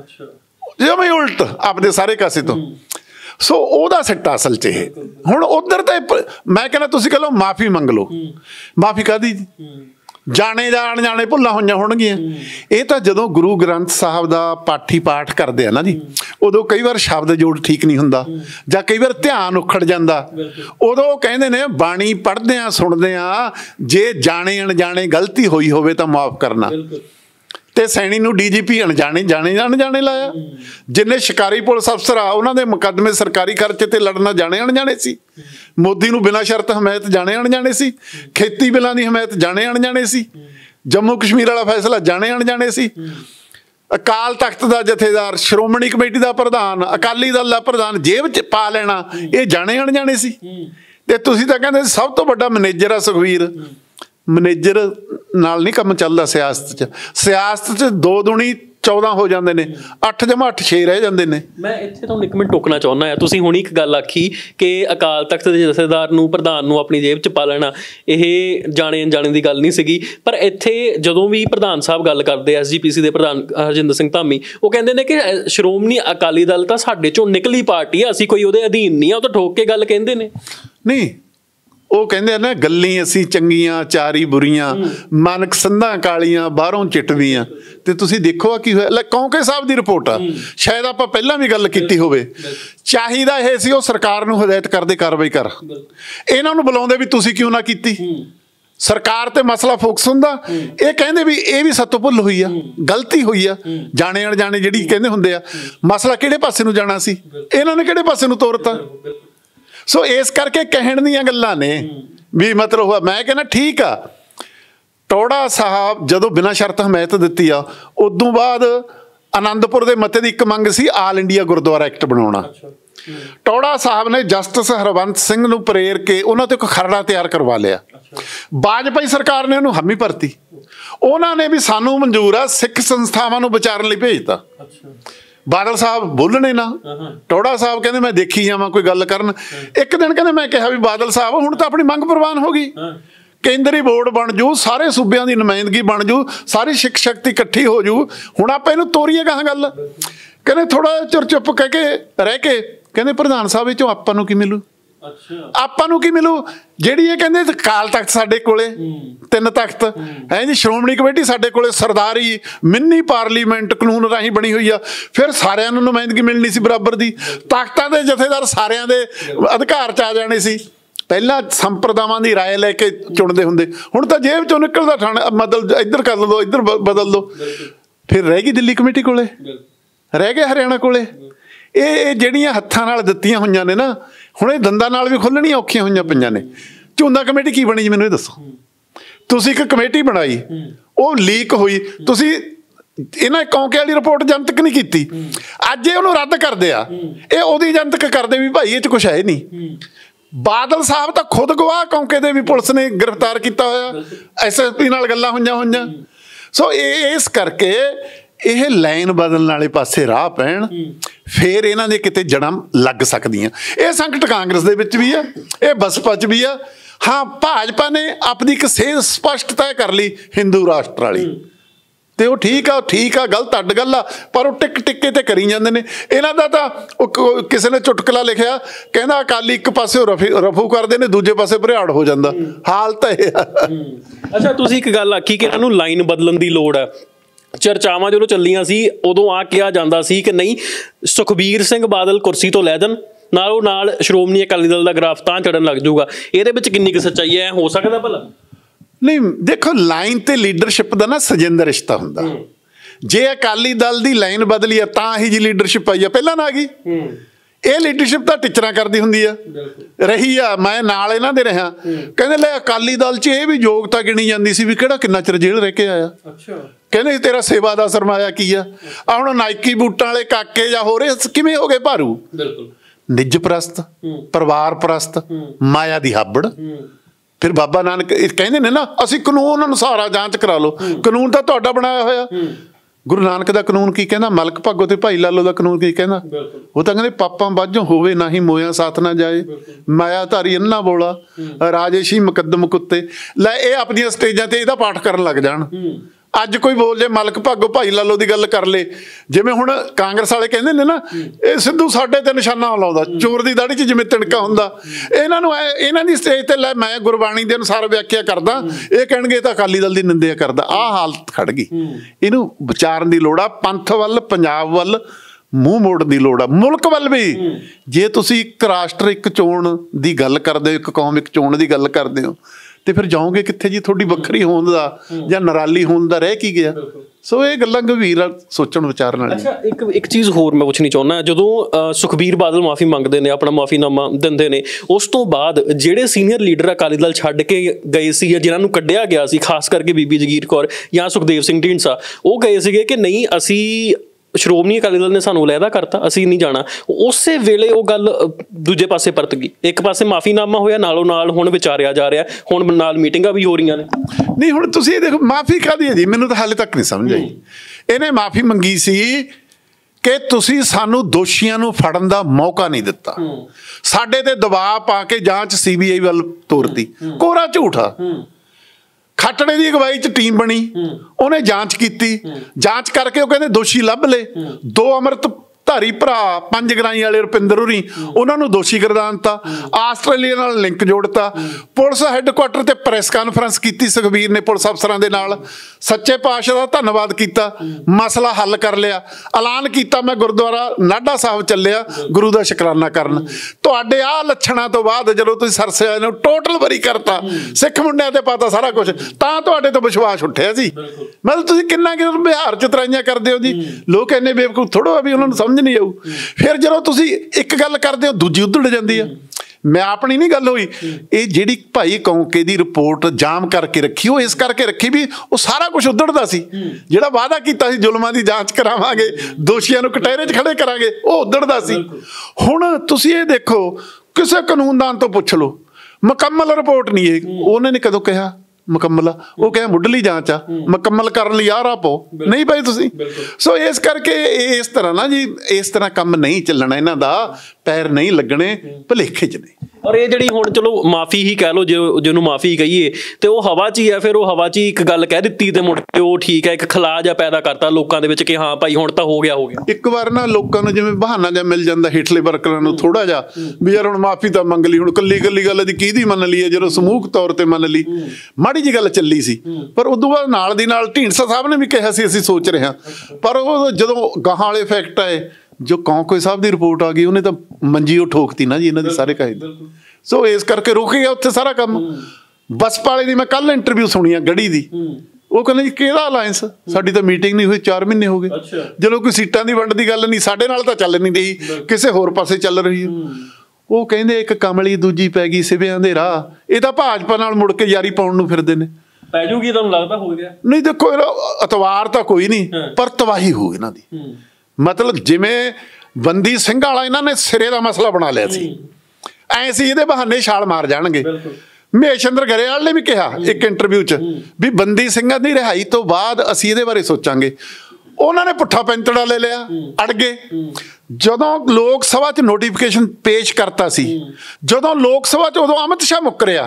ਜਿਵੇਂ ਉਲਟ ਆਪਦੇ ਸਾਰੇ ਕਾਸੇ ਤੋਂ। ਸੋ ਉਹਦਾ ਸਿੱਟਾ ਅਸਲ 'ਚ ਇਹ ਹੁਣ ਉਧਰ ਤੇ ਮੈਂ ਕਹਿੰਦਾ ਤੁਸੀਂ ਕਹ ਲਓ ਮਾਫੀ ਮੰਗ ਲਓ। ਮਾਫੀ ਕਾਹਦੀ? ਜਾਣੇ ਜਾਣੇ ਭੁੱਲਾਂ ਹੋਈਆਂ ਹੋਣਗੀਆਂ। ਇਹ ਤਾਂ ਜਦੋਂ ਗੁਰੂ ਗ੍ਰੰਥ ਸਾਹਿਬ ਦਾ ਪਾਠੀ ਪਾਠ ਕਰਦੇ ਆ ਨਾ ਜੀ, ਉਦੋਂ ਕਈ ਵਾਰ ਸ਼ਬਦ ਜੋੜ ਠੀਕ ਨਹੀਂ ਹੁੰਦਾ, ਜਾਂ ਕਈ ਵਾਰ ਧਿਆਨ ਉਖੜ ਜਾਂਦਾ। ਉਦੋਂ ਕਹਿੰਦੇ ਨੇ ਬਾਣੀ ਪੜ੍ਹਦੇ ਆ, ਸੁਣਦੇ ਆ, ਜੇ ਜਾਣੇ ਅਣਜਾਣੇ ਗਲਤੀ ਹੋਈ ਹੋਵੇ ਤਾਂ ਮਾਫ ਕਰਨਾ। ਤੇ ਸੈਣੀ ਨੂੰ DGP ਅਣਜਾਣੇ ਲਾਇਆ। ਜਿੰਨੇ ਸ਼ਿਕਾਰੀ ਪੁਲਿਸ ਅਫਸਰ ਆ ਉਹਨਾਂ ਦੇ ਮੁਕੱਦਮੇ ਸਰਕਾਰੀ ਖਰਚੇ ਤੇ ਲੜਨਾ ਜਾਣੇ ਅਣਜਾਣੇ ਸੀ। ਮੋਦੀ ਨੂੰ ਬਿਨਾਂ ਸ਼ਰਤ ਹਮਾਇਤ ਜਾਣੇ ਅਣਜਾਣੇ ਸੀ। ਖੇਤੀ ਬਿੱਲਾਂ ਦੀ ਹਮਾਇਤ ਜਾਣੇ ਅਣਜਾਣੇ ਸੀ। ਜੰਮੂ ਕਸ਼ਮੀਰ ਵਾਲਾ ਫੈਸਲਾ ਜਾਣੇ ਅਣਜਾਣੇ ਸੀ। ਅਕਾਲ ਤਖਤ ਦਾ ਜਥੇਦਾਰ, ਸ਼੍ਰੋਮਣੀ ਕਮੇਟੀ ਦਾ ਪ੍ਰਧਾਨ, ਅਕਾਲੀ ਦਲ ਦਾ ਪ੍ਰਧਾਨ ਜੇਬ 'ਚ ਪਾ ਲੈਣਾ, ਇਹ ਜਾਣੇ ਅਣਜਾਣੇ ਸੀ। ਤੇ ਤੁਸੀਂ ਤਾਂ ਕਹਿੰਦੇ ਸਭ ਤੋਂ ਵੱਡਾ ਮੈਨੇਜਰ ਆ ਸੁਖਵੀਰ। ਮੈਨੇਜਰ ਨਾਲ ਨਹੀਂ ਕੰਮ ਚੱਲਦਾ ਸਿਆਸਤ 'ਚ। ਸਿਆਸਤ 'ਚ 2 ਦੂਣੀ 14 ਹੋ ਜਾਂਦੇ ਨੇ, 8 ਜਮਾ 8 6 ਰਹਿ ਜਾਂਦੇ ਨੇ। ਮੈਂ ਇੱਥੇ ਤੁਹਾਨੂੰ ਇੱਕ ਮਿੰਟ ਟੋਕਣਾ ਚਾਹੁੰਦਾ ਹਾਂ। ਤੁਸੀਂ ਹੁਣ ਇੱਕ ਗੱਲ ਆਖੀ ਕਿ ਅਕਾਲ ਤਖਤ ਦੇ ਜਥੇਦਾਰ ਨੂੰ, ਪ੍ਰਧਾਨ ਨੂੰ ਆਪਣੀ ਜੇਬ 'ਚ ਪਾ ਲੈਣਾ, ਇਹ ਜਾਣੇ ਅਣਜਾਣੇ ਦੀ ਗੱਲ ਨਹੀਂ ਸੀਗੀ। ਪਰ ਇੱਥੇ ਜਦੋਂ ਵੀ ਪ੍ਰਧਾਨ ਸਾਹਿਬ ਗੱਲ ਕਰਦੇ, SGPC ਦੇ ਪ੍ਰਧਾਨ ਹਰਜਿੰਦਰ ਸਿੰਘ ਧਾਮੀ, ਉਹ ਕਹਿੰਦੇ ਨੇ ਕਿ ਸ਼੍ਰੋਮਣੀ ਅਕਾਲੀ ਦਲ ਤਾਂ ਸਾਡੇ 'ਚੋਂ ਨਿਕਲੀ ਪਾਰਟੀ ਆ, ਅਸੀਂ ਕੋਈ ਉਹਦੇ ਅਧੀਨ ਨਹੀਂ ਆ। ਉਹ ਤਾਂ ਠੋਕ ਕੇ ਗੱਲ ਕਹਿੰਦੇ ਨੇ। ਨਹੀਂ, ਉਹ ਕਹਿੰਦੇ ਨਾ ਗੱਲੀਂ ਅਸੀਂ ਚੰਗੀਆਂ ਚਾਰੀ ਬੁਰੀਆਂ, ਮਨ ਸੰਧਾਂ ਕਾਲੀਆਂ ਬਾਹਰੋਂ ਚਿੱਟਦੀਆਂ। ਤੇ ਤੁਸੀਂ ਦੇਖੋ ਕੀ ਹੋਇਆ। ਕੌਂਕੇ ਸਾਹਿਬ ਦੀ ਰਿਪੋਰਟ ਆ, ਸ਼ਾਇਦ ਆਪਾਂ ਪਹਿਲਾਂ ਵੀ ਗੱਲ ਕੀਤੀ ਹੋਵੇ। ਚਾਹੀਦਾ ਇਹ ਸੀ ਉਹ ਸਰਕਾਰ ਨੂੰ ਹਦਾਇਤ ਕਰਦੇ ਕਾਰਵਾਈ ਕਰ, ਇਹਨਾਂ ਨੂੰ ਬੁਲਾਉਂਦੇ ਵੀ ਤੁਸੀਂ ਕਿਉਂ ਨਾ ਕੀਤੀ। ਸਰਕਾਰ ਤੇ ਮਸਲਾ ਫੋਕਸ ਹੁੰਦਾ। ਇਹ ਕਹਿੰਦੇ ਵੀ ਇਹ ਵੀ ਸਾਤੋਂ ਭੁੱਲ ਹੋਈ ਆ, ਗਲਤੀ ਹੋਈ ਆ, ਜਾਣੇ ਅਣਜਾਣੇ ਜਿਹੜੀ ਕਹਿੰਦੇ ਹੁੰਦੇ ਆ। ਮਸਲਾ ਕਿਹੜੇ ਪਾਸੇ ਨੂੰ ਜਾਣਾ ਸੀ, ਇਹਨਾਂ ਨੇ ਕਿਹੜੇ ਪਾਸੇ ਨੂੰ ਤੋਰਤਾ। ਸੋ ਇਸ ਕਰਕੇ ਕਹਿਣ ਦੀਆਂ ਗੱਲਾਂ ਨੇ ਵੀ ਮਤਲਬ ਮੈਂ ਕਹਿੰਦਾ ਠੀਕ ਆ। ਟੌੜਾ ਸਾਹਿਬ ਜਦੋਂ ਬਿਨਾਂ ਸ਼ਰਤ ਹਮਾਇਤ ਦਿੱਤੀ ਆ, ਉਦੋਂ ਬਾਅਦ ਆਨੰਦਪੁਰ ਦੇ ਮਤੇ ਦੀ ਇੱਕ ਮੰਗ ਸੀ ਆਲ ਇੰਡੀਆ ਗੁਰਦੁਆਰਾ ਐਕਟ ਬਣਾਉਣਾ। ਟੌੜਾ ਸਾਹਿਬ ਨੇ ਜਸਟਿਸ ਹਰਵੰਤ ਸਿੰਘ ਨੂੰ ਪ੍ਰੇਰ ਕੇ ਉਹਨਾਂ ਤੇ ਇੱਕ ਖਰੜਾ ਤਿਆਰ ਕਰਵਾ ਲਿਆ। ਵਾਜਪਾਈ ਸਰਕਾਰ ਨੇ ਉਹਨੂੰ ਹਾਮੀ ਭਰਤੀ। ਉਹਨਾਂ ਨੇ ਵੀ ਸਾਨੂੰ ਮਨਜ਼ੂਰ ਆ, ਸਿੱਖ ਸੰਸਥਾਵਾਂ ਨੂੰ ਵਿਚਾਰਨ ਲਈ ਭੇਜਤਾ। ਬਾਦਲ ਸਾਹਿਬ ਬੋਲਣੇ ਨਾ, ਟੌੜਾ ਸਾਹਿਬ ਕਹਿੰਦੇ ਮੈਂ ਦੇਖੀ ਜਾਵਾਂ ਕੋਈ ਗੱਲ ਕਰਨ। ਇੱਕ ਦਿਨ ਕਹਿੰਦੇ ਮੈਂ ਕਿਹਾ ਵੀ ਬਾਦਲ ਸਾਹਿਬ ਹੁਣ ਤਾਂ ਆਪਣੀ ਮੰਗ ਪ੍ਰਵਾਨ ਹੋ ਗਈ, ਕੇਂਦਰੀ ਬੋਰਡ ਬਣ ਜੂ, ਸਾਰੇ ਸੂਬਿਆਂ ਦੀ ਨੁਮਾਇੰਦਗੀ ਬਣ ਜੂ, ਸਾਰੀ ਸਿੱਖ ਸ਼ਕਤੀ ਇਕੱਠੀ ਹੋ ਜੂ, ਹੁਣ ਆਪਾਂ ਇਹਨੂੰ ਤੋਰੀਏ ਗਾਹਾਂ ਗੱਲ। ਕਹਿੰਦੇ ਥੋੜਾ ਚੁਰ ਚੁੱਪ ਕਹਿ ਕੇ ਰਹਿ ਕੇ ਕਹਿੰਦੇ ਪ੍ਰਧਾਨ ਸਾਹਿਬ ਇਹ ਚੋਂ ਆਪਾਂ ਨੂੰ ਕੀ ਮਿਲੂ? ਆਪਾਂ ਨੂੰ ਕੀ ਮਿਲੂ? ਜਿਹੜੀ ਇਹ ਕਹਿੰਦੇ ਅਕਾਲ ਤਖਤ ਸਾਡੇ ਕੋਲੇ 3 ਤਖਤ ਹੈ ਜੀ, ਸ਼੍ਰੋਮਣੀ ਕਮੇਟੀ ਸਾਡੇ ਕੋਲੇ ਸਰਦਾਰੀ ਮਿੰਨੀ ਪਾਰਲੀਮੈਂਟ ਕਾਨੂੰਨ ਰਾਹੀਂ ਬਣੀ ਹੋਈ ਆ, ਫਿਰ ਸਾਰਿਆਂ ਨੂੰ ਨੁਮਾਇੰਦਗੀ ਮਿਲਣੀ ਸੀ ਬਰਾਬਰ ਦੀ, ਤਖਤਾਂ ਦੇ ਜਥੇਦਾਰ ਸਾਰਿਆਂ ਦੇ ਅਧਿਕਾਰ 'ਚ ਆ ਜਾਣੇ ਸੀ। ਪਹਿਲਾਂ ਸੰਪਰਦਾਵਾਂ ਦੀ ਰਾਏ ਲੈ ਕੇ ਚੁਣਦੇ ਹੁੰਦੇ, ਹੁਣ ਤਾਂ ਜੇਬ ਚੋਂ ਨਿਕਲਦਾ ਠਾਣਾ ਬਦਲ, ਇੱਧਰ ਕਰ ਲਓ ਇੱਧਰ ਬਦਲ ਲਓ। ਫਿਰ ਰਹਿ ਗਈ ਦਿੱਲੀ ਕਮੇਟੀ ਕੋਲੇ, ਰਹਿ ਗਏ ਹਰਿਆਣਾ ਕੋਲੇ। ਇਹ ਜਿਹੜੀਆਂ ਹੱਥਾਂ ਨਾਲ ਦਿੱਤੀਆਂ ਹੋਈਆਂ ਨੇ ਨਾ, ਹੁਣ ਇਹ ਦੰਦਾਂ ਨਾਲ ਵੀ ਖੋਲ੍ਹਣੀਆਂ ਔਖੀਆਂ ਹੋਈਆਂ ਪਈਆਂ ਨੇ। ਝੁੰਦਾ ਕਮੇਟੀ ਕੀ ਬਣੀ ਜੀ ਮੈਨੂੰ ਇਹ ਦੱਸੋ। ਤੁਸੀਂ ਇੱਕ ਕਮੇਟੀ ਬਣਾਈ, ਉਹ ਲੀਕ ਹੋਈ, ਤੁਸੀਂ ਇਹਨਾਂ ਕੌਂਕੇ ਵਾਲੀ ਰਿਪੋਰਟ ਜਨਤਕ ਨਹੀਂ ਕੀਤੀ, ਅੱਜ ਇਹ ਉਹਨੂੰ ਰੱਦ ਕਰਦੇ ਆ, ਇਹ ਉਹਦੀ ਜਨਤਕ ਕਰਦੇ ਵੀ ਭਾਈ ਇਹ 'ਚ ਕੁਛ ਹੈ ਨਹੀਂ। ਬਾਦਲ ਸਾਹਿਬ ਤਾਂ ਖੁਦ ਗਵਾਹ, ਕੌਂਕੇ ਦੇ ਵੀ ਪੁਲਿਸ ਨੇ ਗ੍ਰਿਫਤਾਰ ਕੀਤਾ ਹੋਇਆ, ਐਸਐਸਪੀ ਨਾਲ ਗੱਲਾਂ ਹੋਈਆਂ। ਸੋ ਇਸ ਕਰਕੇ ਇਹ ਲਾਈਨ ਬਦਲਣ ਵਾਲੇ ਪਾਸੇ ਰਾਹ ਪੈਣ, ਫਿਰ ਇਹਨਾਂ ਦੇ ਕਿਤੇ ਜੜਾਂ ਲੱਗ ਸਕਦੀਆਂ। ਇਹ ਸੰਕਟ ਕਾਂਗਰਸ ਦੇ ਵਿੱਚ ਵੀ ਆ, ਇਹ ਬਸਪਾ 'ਚ ਵੀ ਆ। ਹਾਂ, ਭਾਜਪਾ ਨੇ ਆਪਣੀ ਇੱਕ ਸੇਧ ਸਪਸ਼ਟ ਤੈਅ ਕਰ ਲਈ ਹਿੰਦੂ ਰਾਸ਼ਟਰ ਵਾਲੀ, ਤੇ ਉਹ ਠੀਕ ਆ, ਗਲਤ ਅੱਡ ਗੱਲ ਆ, ਪਰ ਉਹ ਟਿੱਕੇ ਤੇ ਕਰੀ ਜਾਂਦੇ ਨੇ। ਇਹਨਾਂ ਦਾ ਤਾਂ ਉਹ ਕਿਸੇ ਨੇ ਚੁਟਕਲਾ ਲਿਖਿਆ, ਕਹਿੰਦਾ ਅਕਾਲੀ ਇੱਕ ਪਾਸੇ ਰਫੂ ਕਰਦੇ ਨੇ, ਦੂਜੇ ਪਾਸੇ ਭਰਿਆੜ ਹੋ ਜਾਂਦਾ। ਹਾਲ ਤਾਂ ਇਹ ਆ। ਅੱਛਾ, ਤੁਸੀਂ ਇੱਕ ਗੱਲ ਆਖੀ ਕਿ ਇਹਨਾਂ ਨੂੰ ਲਾਈਨ ਬਦਲਣ ਦੀ ਲੋੜ ਹੈ। ਚਰਚਾਵਾਂ ਜਦੋਂ ਚੱਲੀਆਂ ਸੀ ਉਦੋਂ ਆ ਕਿਹਾ ਜਾਂਦਾ ਸੀ ਕਿ ਨਹੀਂ, ਸੁਖਬੀਰ ਸਿੰਘ ਬਾਦਲ ਕੁਰਸੀ ਤੋਂ ਲੈ ਦੇਣ, ਨਾਲੋਂ ਨਾਲ ਸ਼੍ਰੋਮਣੀ ਅਕਾਲੀ ਦਲ ਦਾ ਗ੍ਰਾਫ ਤਾਂ ਚੜਨ ਲੱਗ ਜਾਊਗਾ। ਇਹਦੇ ਵਿੱਚ ਕਿੰਨੀ ਕੁ ਸੱਚਾਈ ਹੈ? ਹੋ ਸਕਦਾ ਭਲਾ? ਨਹੀਂ, ਦੇਖੋ ਲਾਈਨ ਤੇ ਲੀਡਰਸ਼ਿਪ ਦਾ ਨਾ ਸਜਿੰਦਰ ਰਿਸ਼ਤਾ ਹੁੰਦਾ। ਜੇ ਅਕਾਲੀ ਦਲ ਦੀ ਲਾਈਨ ਬਦਲੀ ਆ ਤਾਂ ਹੀ ਜੀ ਲੀਡਰਸ਼ਿਪ ਆਈ ਆ, ਪਹਿਲਾਂ ਨਾ ਆ ਗਈ। ਇਹ ਲੀਡਰਸ਼ਿਪ ਤਾਂ ਟੀਚਰਾਂ ਕਰਦੀ ਹੁੰਦੀ ਆ, ਰਹੀ ਆ, ਮੈਂ ਨਾਲ ਇਹਨਾਂ ਦੇ ਰਿਹਾ। ਕਹਿੰਦੇ ਲੈ ਅਕਾਲੀ ਦਲ 'ਚ ਇਹ ਵੀ ਯੋਗਤਾ ਗਿਣੀ ਜਾਂਦੀ ਸੀ ਵੀ ਕਿਹੜਾ ਕਿੰਨਾ ਚਿਰ ਜੇਲ੍ਹ ਰਹਿ ਕੇ ਆਇਆ। ਕਹਿੰਦੇ ਤੇਰਾ ਸੇਵਾ ਦਾ ਸਰਮਾਇਆ ਕੀ ਆ। ਹੁਣ ਨਾਈਕੀ ਬੂਟਾਂ ਵਾਲੇ ਕਾਕੇ ਜਾਂ ਹੋ ਰਹੇ ਕਿਵੇਂ ਹੋ ਗਏ ਭਾਰੂ? ਨਿੱਜ ਪ੍ਰਸਤ, ਪਰਿਵਾਰ ਪ੍ਰਸਤ, ਮਾਇਆ ਦੀ ਹਾਬੜ। ਫਿਰ ਬਾਬਾ ਨਾਨਕ ਕਹਿੰਦੇ ਨੇ ਨਾ, ਅਸੀਂ ਕਾਨੂੰਨ ਅਨੁਸਾਰ ਜਾਂਚ ਕਰਾ ਲਓ। ਕਾਨੂੰਨ ਤਾਂ ਤੁਹਾਡਾ ਬਣਾਇਆ ਹੋਇਆ। ਗੁਰੂ ਨਾਨਕ ਦਾ ਕਾਨੂੰਨ ਕੀ ਕਹਿੰਦਾ? ਮਲਕ ਭਾਗੋ ਤੇ ਭਾਈ ਲਾਲੋ ਦਾ ਕਾਨੂੰਨ ਕੀ ਕਹਿੰਦਾ? ਉਹ ਤਾਂ ਕਹਿੰਦੇ ਪਾਪਾਂ ਬਾਝੋਂ ਹੋਵੇ ਨਾ ਹੀ ਮੋਇਆ ਸਾਥ ਨਾ ਜਾਏ, ਮਾਇਆ ਧਾਰੀ ਅੰਨਾ ਬੋਲਾ, ਰਾਜੇਸ਼ੀ ਮੁਕੱਦਮ ਕੁੱਤੇ। ਲੈ ਇਹ ਆਪਣੀਆਂ ਸਟੇਜਾਂ ਤੇ ਇਹਦਾ ਪਾਠ ਕਰਨ ਲੱਗ ਜਾਣ। ਅੱਜ ਕੋਈ ਬੋਲ ਜੇ ਮਲਕ ਭਾਗੋ ਭਾਈ ਲਾਲੋ ਦੀ ਗੱਲ ਕਰ ਲੇ, ਜਿਵੇਂ ਹੁਣ ਕਾਂਗਰਸ ਵਾਲੇ ਕਹਿੰਦੇ ਨੇ ਨਾ, ਇਹ ਸਿੱਧੂ ਸਾਡੇ ਤੇ ਨਿਸ਼ਾਨਾ ਲਾਉਂਦਾ, ਚੋਰ ਦੀ ਦਾੜੀ 'ਚ ਜਿਵੇਂ ਤਿਣਕਾ ਹੁੰਦਾ। ਇਹਨਾਂ ਨੂੰ ਇਹਨਾਂ ਦੀ ਸਟੇਜ ਤੇ ਲੈ ਮੈਂ ਗੁਰਬਾਣੀ ਦੇ ਅਨੁਸਾਰ ਵਿਆਖਿਆ ਕਰਦਾ, ਇਹ ਕਹਿਣਗੇ ਤਾਂ ਅਕਾਲੀ ਦਲ ਦੀ ਨਿੰਦਿਆ ਕਰਦਾ। ਆਹ ਹਾਲਤ ਖੜ ਗਈ। ਇਹਨੂੰ ਵਿਚਾਰਨ ਦੀ ਲੋੜ ਆ, ਪੰਥ ਵੱਲ, ਪੰਜਾਬ ਵੱਲ ਮੂੰਹ ਮੋੜਨ ਦੀ ਲੋੜ ਆ, ਮੁਲਕ ਵੱਲ ਵੀ। ਜੇ ਤੁਸੀਂ ਇੱਕ ਰਾਸ਼ਟਰ ਇੱਕ ਚੋਣ ਦੀ ਗੱਲ ਕਰਦੇ ਹੋ, ਇੱਕ ਕੌਮ ਇੱਕ ਚੋਣ ਦੀ ਗੱਲ ਕਰਦੇ ਹੋ, ਤੇ ਫਿਰ ਜਾਓਗੇ ਕਿੱਥੇ ਜੀ? ਤੁਹਾਡੀ ਵੱਖਰੀ ਹੋਣ ਦਾ ਜਾਂ ਨਰਾਲੀ ਹੋਣ ਦਾ ਰਹਿ ਕੀ ਗਿਆ? ਸੋ ਇਹ ਗੱਲਾਂ ਗੰਭੀਰ ਸੋਚਣ ਵਿਚਾਰਨ ਵਾਲੀ। ਅੱਛਾ, ਇੱਕ ਚੀਜ਼ ਹੋਰ ਮੈਂ ਪੁੱਛਣੀ ਚਾਹੁੰਦਾ। ਜਦੋਂ ਸੁਖਬੀਰ ਬਾਦਲ ਮਾਫੀ ਮੰਗਦੇ ਨੇ, ਆਪਣਾ ਮਾਫੀਨਾਮਾ ਦਿੰਦੇ ਨੇ, ਉਸ ਤੋਂ ਬਾਅਦ ਜਿਹੜੇ ਸੀਨੀਅਰ ਲੀਡਰ ਅਕਾਲੀ ਦਲ ਛੱਡ ਕੇ ਗਏ ਸੀ ਜਾਂ ਜਿਨ੍ਹਾਂ ਨੂੰ ਕੱਢਿਆ ਗਿਆ ਸੀ, ਖਾਸ ਕਰਕੇ ਬੀਬੀ ਜਗੀਰ ਕੌਰ ਜਾਂ ਸੁਖਦੇਵ ਸਿੰਘ ਢੀਂਡਸਾ, ਉਹ ਗਏ ਸੀਗੇ ਕਿ ਨਹੀਂ ਅਸੀਂ ਸ਼੍ਰੋਮਣੀ ਅਕਾਲੀ ਦਲ ਨੇ ਸਾਨੂੰ ਅਲੱਗਾ ਕਰਤਾ, ਅਸੀਂ ਨਹੀਂ ਜਾਣਾ। ਉਸੇ ਵੇਲੇ ਉਹ ਗੱਲ ਦੂਜੇ ਪਾਸੇ ਪਰਤ ਗਈ। ਇੱਕ ਪਾਸੇ ਮਾਫੀਨਾਮਾ ਹੋਇਆ, ਨਾਲੋਂ ਨਾਲ ਹੁਣ ਵਿਚਾਰਿਆ ਜਾ ਰਿਹਾ, ਹੁਣ ਨਾਲ ਮੀਟਿੰਗਾਂ ਵੀ ਹੋ ਰਹੀਆਂ ਨੇ। ਨਹੀਂ, ਹੁਣ ਤੁਸੀਂ ਦੇਖੋ ਮਾਫੀ ਕਾਹਦੀ ਹੈ ਜੀ? ਮੈਨੂੰ ਤਾਂ ਹਾਲੇ ਤੱਕ ਨਹੀਂ ਸਮਝ ਆਈ। ਇਹਨੇ ਮਾਫੀ ਮੰਗੀ ਸੀ ਕਿ ਤੁਸੀਂ ਸਾਨੂੰ ਦੋਸ਼ੀਆਂ ਨੂੰ ਫੜਨ ਦਾ ਮੌਕਾ ਨਹੀਂ ਦਿੱਤਾ, ਸਾਡੇ ਤੇ ਦਬਾਅ ਪਾ ਕੇ ਜਾਂਚ CBI ਵੱਲ ਤੋਰਤੀ। ਕੋਰਾ ਝੂਠਾ। ਖੱਟੜੇ ਦੀ ਅਗਵਾਈ 'ਚ ਟੀਮ ਬਣੀ, ਉਹਨੇ ਜਾਂਚ ਕੀਤੀ, ਜਾਂਚ ਕਰਕੇ ਉਹ ਕਹਿੰਦੇ ਦੋਸ਼ੀ ਲੱਭ ਲਏ। 2 ਅੰਮ੍ਰਿਤਧਾਰੀ ਭਰਾ 5 ਗਰਾਈ ਵਾਲੇ ਰੁਪਿੰਦਰ ਹੋਰੀ, ਉਹਨਾਂ ਨੂੰ ਦੋਸ਼ੀ ਗਰਦਾਨ ਦਿੱਤਾ। ਆਸਟ੍ਰੇਲੀਆ ਨਾਲ ਲਿੰਕ ਜੋੜਤਾ। ਪੁਲਿਸ ਹੈੱਡਕੁਆਟਰ ਤੇ ਪ੍ਰੈਸ ਕਾਨਫਰੰਸ ਕੀਤੀ ਸੁਖਬੀਰ ਨੇ ਪੁਲਿਸ ਅਫਸਰਾਂ ਦੇ ਨਾਲ, ਸੱਚੇ ਪਾਤਸ਼ਾਹ ਦਾ ਧੰਨਵਾਦ ਕੀਤਾ, ਮਸਲਾ ਹੱਲ ਕਰ ਲਿਆ, ਐਲਾਨ ਕੀਤਾ ਮੈਂ ਗੁਰਦੁਆਰਾ ਨਾਢਾ ਸਾਹਿਬ ਚੱਲਿਆ ਗੁਰੂ ਦਾ ਸ਼ੁਕਰਾਨਾ ਕਰਨ। ਤੁਹਾਡੇ ਆਹ ਲੱਛਣਾਂ ਤੋਂ ਬਾਅਦ ਜਦੋਂ ਤੁਸੀਂ ਸਰਸਿਆ ਨੂੰ ਟੋਟਲ ਬਰੀ ਕਰਤਾ, ਸਿੱਖ ਮੁੰਡਿਆਂ ਤੇ ਪਾਤਾ ਸਾਰਾ ਕੁਝ, ਤਾਂ ਤੁਹਾਡੇ ਤੋਂ ਵਿਸ਼ਵਾਸ ਉੱਠਿਆ ਸੀ। ਮਤਲਬ ਤੁਸੀਂ ਕਿੰਨਾ ਕਿ ਬਿਹਾਰ 'ਚ ਤਰਾਈਆਂ ਕਰਦੇ ਹੋ ਜੀ। ਲੋਕ ਇੰਨੇ ਬੇਵਕੂਫ ਥੋੜ੍ਹਾ ਵੀ ਉਹਨਾਂ ਨੂੰ ਸਮਝ ਨਹੀਂ ਆਊ। ਫਿਰ ਜਦੋਂ ਤੁਸੀਂ ਇੱਕ ਗੱਲ ਕਰਦੇ ਹੋ ਦੂਜੀ ਉੱਧੜ ਜਾਂਦੀ ਆ। मैं अपनी नहीं गल हुई, ये जिहड़ी भाई कौंके दी रिपोर्ट जाम करके रखी, वो इस करके रखी भी वो सारा कुछ उधड़दा सी। जिहड़ा वादा कीता सी जुल्मां दी जांच करावांगे, दोषियां नूं कटहरे 'च खड़े करांगे, वो उधड़दा सी। हुण तुसीं ये देखो, किसी कानूनदान तो पुछ लो, मुकम्मल रिपोर्ट नहीं है। उन्होंने कदों कहा मुकम्मल आ, वो कहे मुढ़ली जांच आ, मुकम्मल करन लई आरा पाओ, नहीं भाई तुसीं। सो इस करके इस तरह ना जी, इस तरह काम नहीं चलना, इन्हां दा पैर नहीं लगने, भुलेखे च ने। और ये ਜਿਹੜੀ ਹੁਣ ਚਲੋ ਮਾਫੀ ਹੀ ਕਹਿ ਲਓ, ਜਿਹਨੂੰ ਮਾਫੀ ਕਹੀਏ, ਤੇ ਉਹ ਹਵਾ 'ਚ ਹੀ ਹੈ। ਫਿਰ ਉਹ ਹਵਾ 'ਚ ਹੀ ਇੱਕ ਗੱਲ ਕਹਿ ਦਿੱਤੀ ਤੇ ਮੁੜ ਕੇ ਉਹ ਠੀਕ ਹੈ, ਇੱਕ ਖਲਾ ਜਿਹਾ ਪੈਦਾ ਕਰਤਾ ਲੋਕਾਂ ਦੇ ਵਿੱਚ ਕਿ ਹਾਂ ਭਾਈ ਹੁਣ ਤਾਂ ਹੋ ਗਿਆ। ਇੱਕ ਵਾਰ ਨਾ ਲੋਕਾਂ ਨੂੰ ਜਿਵੇਂ ਬਹਾਨਾ ਜਿਹਾ ਮਿਲ ਜਾਂਦਾ ਹੇਠਲੇ ਵਰਕਰਾਂ ਨੂੰ ਥੋੜਾ ਜਿਹਾ, ਵੀ ਯਾਰ ਹੁਣ ਮਾਫੀ ਤਾਂ ਮੰਗ ਲਈ, ਹੁਣ ਕੱਲੀ ਗੱਲ ਦੀ ਕਿਹਦੀ ਮੰਨ ਲਈ ਹੈ, ਜਦੋਂ ਸਮੂਹਕ ਤੌਰ ਤੇ ਮੰਨ ਲਈ, ਮਾੜੀ ਜੀ ਗੱਲ ਚੱਲੀ ਸੀ। ਪਰ ਉਦੋਂ ਬਾਅਦ ਨਾਲ ਦੀ ਨਾਲ ਢੀਂਡਸਾ ਸਾਹਿਬ ਨੇ ਵੀ ਕਿਹਾ ਸੀ ਅਸੀਂ ਸੋਚ ਰਹੇ ਹਾਂ, ਪਰ ਉਹ ਜਦੋਂ ਗਾਹਾਂ ਵਾਲੇ ਫੈਕਟ ਆਏ, ਜੋ ਕੌਂਕੇ ਸਾਹਿਬ ਦੀ ਰਿਪੋਰਟ ਆ ਗਈ, ਉਹਨੇ ਤਾਂ ਮੰਜੀ ਉਹ ਠੋਕਤੀ ਨਾ ਜੀ ਇਹਨਾਂ ਦੀ ਸਾਰੇ ਕਹੇ। ਸੋ ਇਸ ਕਰਕੇ ਰੁਕ ਗਿਆ ਉੱਥੇ ਸਾਰਾ ਕੰਮ। ਬਸਪਾ ਵਾਲੇ ਦੀ ਮੈਂ ਕੱਲ ਇੰਟਰਵਿਊ ਸੁਣੀ ਆ ਗੜੀ ਦੀ, ਉਹ ਕਹਿੰਦੇ ਜੀ ਕਿਹੜਾ ਅਲਾਇੰਸ, ਸਾਡੀ ਤਾਂ ਮੀਟਿੰਗ ਨਹੀਂ ਹੋਈ, 4 ਮਹੀਨੇ ਹੋ ਗਏ। ਜਦੋਂ ਕੋਈ ਸੀਟਾਂ ਦੀ ਵੰਡ ਦੀ ਗੱਲ ਨਹੀਂ, ਸਾਡੇ ਨਾਲ ਤਾਂ ਚੱਲ ਨਹੀਂ ਰਹੀ, ਕਿਸੇ ਹੋਰ ਪਾਸੇ ਚੱਲ ਰਹੀ ਹੈ। ਉਹ ਕਹਿੰਦੇ ਇੱਕ ਕਮਲੀ ਦੂਜੀ ਪੈ ਗਈ ਸਿਵਿਆਂ ਦੇ ਰਾਹ, ਇਹ ਤਾਂ ਭਾਜਪਾ ਨਾਲ ਮੁੜ ਕੇ ਯਾਰੀ ਪਾਉਣ ਨੂੰ ਫਿਰਦੇ ਨੇ। ਪੈ ਜੂਗੀ ਤੁਹਾਨੂੰ ਲੱਗਦਾ? ਹੋ ਗਿਆ ਨਹੀਂ, ਦੇਖੋ ਅਤਵਾਰ ਤਾਂ ਕੋਈ ਨਹੀਂ, ਪਰ ਤਬਾਹੀ ਹੋ ਇਹਨਾਂ ਦੀ। ਮਤਲਬ ਜਿਵੇਂ ਬੰਦੀ ਸਿੰਘਾਂ ਵਾਲਾ ਇਹਨਾਂ ਨੇ ਸਿਰੇ ਦਾ ਮਸਲਾ ਬਣਾ ਲਿਆ ਸੀ, ਐ ਸੀ ਇਹਦੇ ਬਹਾਨੇ ਛਾਲ ਮਾਰ ਜਾਣਗੇ। ਮਹੇਸ਼ ਚੰਦਰ ਗਰੇਵਾਲ ਨੇ ਵੀ ਕਿਹਾ ਇੱਕ ਇੰਟਰਵਿਊ 'ਚ ਵੀ ਬੰਦੀ ਸਿੰਘਾਂ ਦੀ ਰਿਹਾਈ ਤੋਂ ਬਾਅਦ ਅਸੀਂ ਇਹਦੇ ਬਾਰੇ ਸੋਚਾਂਗੇ। ਉਹਨਾਂ ਨੇ ਪੁੱਠਾ ਪੈਂਤੜਾ ਲੈ ਲਿਆ, ਅੜ ਗਏ। ਜਦੋਂ ਲੋਕ ਸਭਾ 'ਚ ਨੋਟੀਫਿਕੇਸ਼ਨ ਪੇਸ਼ ਕਰਤਾ ਸੀ, ਜਦੋਂ ਲੋਕ ਸਭਾ 'ਚ ਉਦੋਂ ਅਮਿਤ ਸ਼ਾਹ ਮੁੱਕਰਿਆ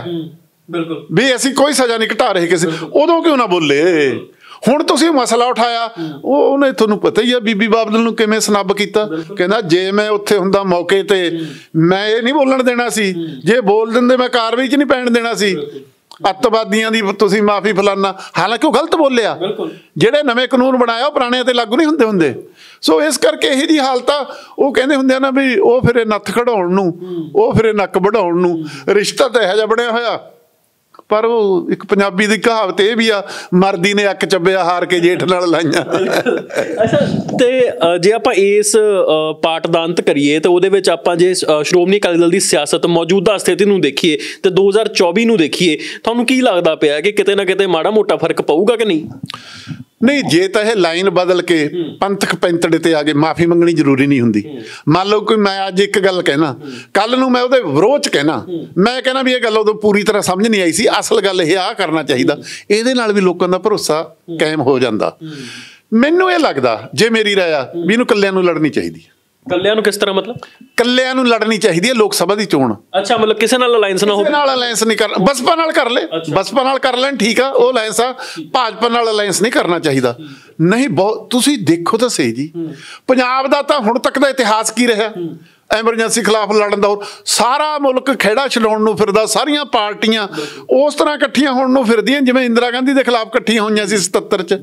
ਵੀ ਅਸੀਂ ਕੋਈ ਸਜ਼ਾ ਨਹੀਂ ਘਟਾ ਰਹੇ ਕਿਸੇ, ਉਦੋਂ ਕਿਉਂ ਨਾ ਬੋਲੇ। ਹੁਣ ਤੁਸੀਂ ਮਸਲਾ ਉਠਾਇਆ, ਉਹਨੇ ਤੁਹਾਨੂੰ ਪਤਾ ਹੀ ਆ ਬੀਬੀ ਬਾਦਲ ਨੂੰ ਕਿਵੇਂ ਸਨੱਬ ਕੀਤਾ। ਕਹਿੰਦਾ ਜੇ ਮੈਂ ਉੱਥੇ ਹੁੰਦਾ ਮੌਕੇ ਤੇ ਮੈਂ ਇਹ ਨਹੀਂ ਬੋਲਣ ਦੇਣਾ ਸੀ, ਜੇ ਬੋਲ ਦਿੰਦੇ ਮੈਂ ਕਾਰਵਾਈ 'ਚ ਨਹੀਂ ਪੈਣ ਦੇਣਾ ਸੀ, ਅੱਤਵਾਦੀਆਂ ਦੀ ਤੁਸੀਂ ਮਾਫੀ ਫਲਾਨਾ। ਹਾਲਾਂਕਿ ਉਹ ਗਲਤ ਬੋਲਿਆ, ਜਿਹੜੇ ਨਵੇਂ ਕਾਨੂੰਨ ਬਣਾਇਆ ਉਹ ਪੁਰਾਣਿਆਂ ਤੇ ਲਾਗੂ ਨਹੀਂ ਹੁੰਦੇ। ਸੋ ਇਸ ਕਰਕੇ ਇਹੋ ਜਿਹੀ ਹਾਲਤ ਆ। ਉਹ ਕਹਿੰਦੇ ਹੁੰਦੇ ਆ ਨਾ ਵੀ ਉਹ ਫਿਰੇ ਨੱਥ ਕਢਾਉਣ ਨੂੰ, ਉਹ ਫਿਰੇ ਨੱਕ ਵਢਾਉਣ ਨੂੰ। ਰਿਸ਼ਤਾ ਤਾਂ ਇਹੋ ਜਿਹਾ ਬਣਿਆ ਹੋਇਆ, ਪਰ ਉਹ ਇੱਕ ਪੰਜਾਬੀ ਦੀ ਕਹਾਵਤ ਇਹ ਵੀ ਆ, ਮਰਦੀ ਨੇ ਅੱਕ ਚੱਬਿਆ ਹਾਰ ਕੇ ਜੇਠ ਨਾਲ ਲਾਈਆਂ। ਅੱਛਾ, ਤੇ ਜੇ ਆਪਾਂ ਇਸ ਪਾਠ ਦਾ ਅੰਤ ਕਰੀਏ ਤਾਂ ਉਹਦੇ ਵਿੱਚ ਆਪਾਂ ਜੇ ਸ਼੍ਰੋਮਣੀ ਅਕਾਲੀ ਦਲ ਦੀ ਸਿਆਸਤ ਮੌਜੂਦਾ ਸਥਿਤੀ ਨੂੰ ਦੇਖੀਏ ਤੇ 2024 ਨੂੰ ਦੇਖੀਏ, ਤੁਹਾਨੂੰ ਕੀ ਲੱਗਦਾ ਪਿਆ ਕਿ ਕਿਤੇ ਨਾ ਕਿਤੇ ਮਾੜਾ ਮੋਟਾ ਫਰਕ ਪਊਗਾ ਕਿ ਨਹੀਂ? ਨਹੀਂ, ਜੇ ਤਾਂ ਇਹ ਲਾਈਨ ਬਦਲ ਕੇ ਪੰਥਕ ਪੈਂਤੜੇ ਤੇ ਆ ਗਏ, ਮਾਫੀ ਮੰਗਣੀ ਜ਼ਰੂਰੀ ਨਹੀਂ ਹੁੰਦੀ। ਮੰਨ ਲਓ ਕੋਈ ਮੈਂ ਅੱਜ ਇੱਕ ਗੱਲ ਕਹਿਣਾ, ਕੱਲ ਨੂੰ ਮੈਂ ਉਹਦੇ ਵਿਰੋਧ 'ਚ ਕਹਿਣਾ, ਮੈਂ ਕਹਿਣਾ ਵੀ ਇਹ ਗੱਲ ਉਦੋਂ ਪੂਰੀ ਤਰ੍ਹਾਂ ਸਮਝ ਨਹੀਂ ਆਈ ਸੀ, ਅਸਲ ਗੱਲ ਇਹ ਆ ਕਰਨਾ ਚਾਹੀਦਾ, ਇਹਦੇ ਨਾਲ ਵੀ ਲੋਕਾਂ ਦਾ ਭਰੋਸਾ ਕਾਇਮ ਹੋ ਜਾਂਦਾ। ਮੈਨੂੰ ਇਹ ਲੱਗਦਾ, ਜੇ ਮੇਰੀ ਰਾਏ ਆ, ਵੀ ਇਹਨੂੰ ਇਕੱਲਿਆਂ ਨੂੰ ਲੜਨੀ ਚਾਹੀਦੀ ਹੈ। ਕੱਲਿਆਂ ਨੂੰ ਕਿਸ ਤਰ੍ਹਾਂ? ਮਤਲਬ ਕੱਲਿਆਂ ਨੂੰ ਲੜਨੀ ਚਾਹੀਦੀ ਹੈ ਲੋਕ ਸਭਾ ਦੀ ਚੋਣ। ਅੱਛਾ, ਮਤਲਬ ਕਿਸੇ ਨਾਲ ਅਲਾਈਅੰਸ ਨਾ ਹੋਵੇ? ਕਿਸੇ ਨਾਲ ਅਲਾਈਅੰਸ ਨਹੀਂ ਕਰਨਾ, ਬਸਪਾ ਨਾਲ ਕਰ ਲੈ, ਬਸਪਾ ਨਾਲ ਕਰ ਲੈਣ, ਠੀਕ ਆ, ਉਹ ਅਲਾਈਅੰਸ ਆ। ਭਾਜਪਾ ਨਾਲ ਅਲਾਈਅੰਸ ਨਹੀਂ ਕਰਨਾ ਚਾਹੀਦਾ। ਨਹੀਂ, ਬਹੁਤ ਤੁਸੀਂ ਦੇਖੋ ਤਾਂ ਸਹੀ ਜੀ, ਪੰਜਾਬ ਦਾ ਤਾਂ ਹੁਣ ਤੱਕ ਦਾ ਇਤਿਹਾਸ ਕੀ ਰਿਹਾ? ਐਮਰਜੈਂਸੀ ਖਿਲਾਫ ਲੜਨ ਦਾ ਸਾਰਾ ਮੁਲਕ ਖਹਿੜਾ ਛਡਾਉਣ ਨੂੰ ਫਿਰਦਾ, ਸਾਰੀਆਂ ਪਾਰਟੀਆਂ ਉਸ ਤਰ੍ਹਾਂ ਇਕੱਠੀਆਂ ਹੋਣ ਨੂੰ ਫਿਰਦੀਆਂ ਜਿਵੇਂ ਇੰਦਰਾ ਗਾਂਧੀ ਦੇ ਖਿਲਾਫ ਇਕੱਠੀਆਂ ਹੋਈਆਂ ਸੀ 77 'ਚ।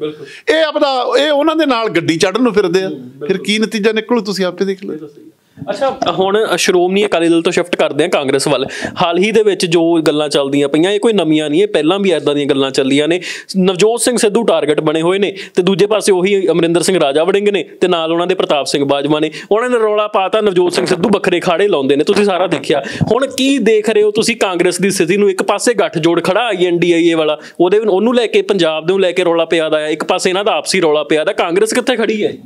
ਇਹ ਉਹਨਾਂ ਦੇ ਨਾਲ ਗੱਡੀ ਚੜ੍ਹਨ ਨੂੰ ਫਿਰਦੇ ਆ, ਫਿਰ ਕੀ ਨਤੀਜਾ ਨਿਕਲੂ ਤੁਸੀਂ ਆਪੇ ਦੇਖ ਲਓ। ਅੱਛਾ, ਹੁਣ ਸ਼੍ਰੋਮਣੀ ਅਕਾਲੀ ਦਲ ਤੋਂ ਸ਼ਿਫਟ ਕਰਦੇ ਹਾਂ ਕਾਂਗਰਸ ਵੱਲ। ਹਾਲ ਹੀ ਦੇ ਵਿੱਚ ਜੋ ਗੱਲਾਂ ਚੱਲਦੀਆਂ ਪਈਆਂ, ਇਹ ਕੋਈ ਨਵੀਆਂ ਨਹੀਂ, ਇਹ ਪਹਿਲਾਂ ਵੀ ਇੱਦਾਂ ਦੀਆਂ ਗੱਲਾਂ ਚੱਲੀਆਂ ਨੇ। ਨਵਜੋਤ ਸਿੰਘ ਸਿੱਧੂ ਟਾਰਗੇਟ ਬਣੇ ਹੋਏ ਨੇ ਤੇ ਦੂਜੇ ਪਾਸੇ ਉਹੀ ਅਮਰਿੰਦਰ ਸਿੰਘ ਰਾਜਾ ਵੜਿੰਗ ਨੇ ਤੇ ਨਾਲ ਉਹਨਾਂ ਦੇ ਪ੍ਰਤਾਪ ਸਿੰਘ ਬਾਜਵਾ ਨੇ। ਉਹਨਾਂ ਨੇ ਰੌਲਾ ਪਾਤਾ, ਨਵਜੋਤ ਸਿੰਘ ਸਿੱਧੂ ਵੱਖਰੇ ਖਾੜੇ ਲਾਉਂਦੇ ਨੇ, ਤੁਸੀਂ ਸਾਰਾ ਦੇਖਿਆ। ਹੁਣ ਕੀ ਦੇਖ ਰਹੇ ਹੋ ਤੁਸੀਂ ਕਾਂਗਰਸ ਦੀ ਸਥਿਤੀ ਨੂੰ? ਇੱਕ ਪਾਸੇ ਗੱਠਜੋੜ ਖੜਾ INDIA ਵਾਲਾ, ਉਹਨੂੰ ਲੈ ਕੇ ਪੰਜਾਬ ਨੂੰ ਲੈ ਕੇ ਰੌਲਾ ਪਿਆ ਦਾ, ਇੱਕ ਪਾਸੇ ਇਹਨਾਂ ਦਾ ਆਪਸੀ ਰੌਲਾ ਪਿਆ ਦਾ। ਕਾਂਗਰਸ ਕਿੱਥੇ ਖੜੀ ਹੈ?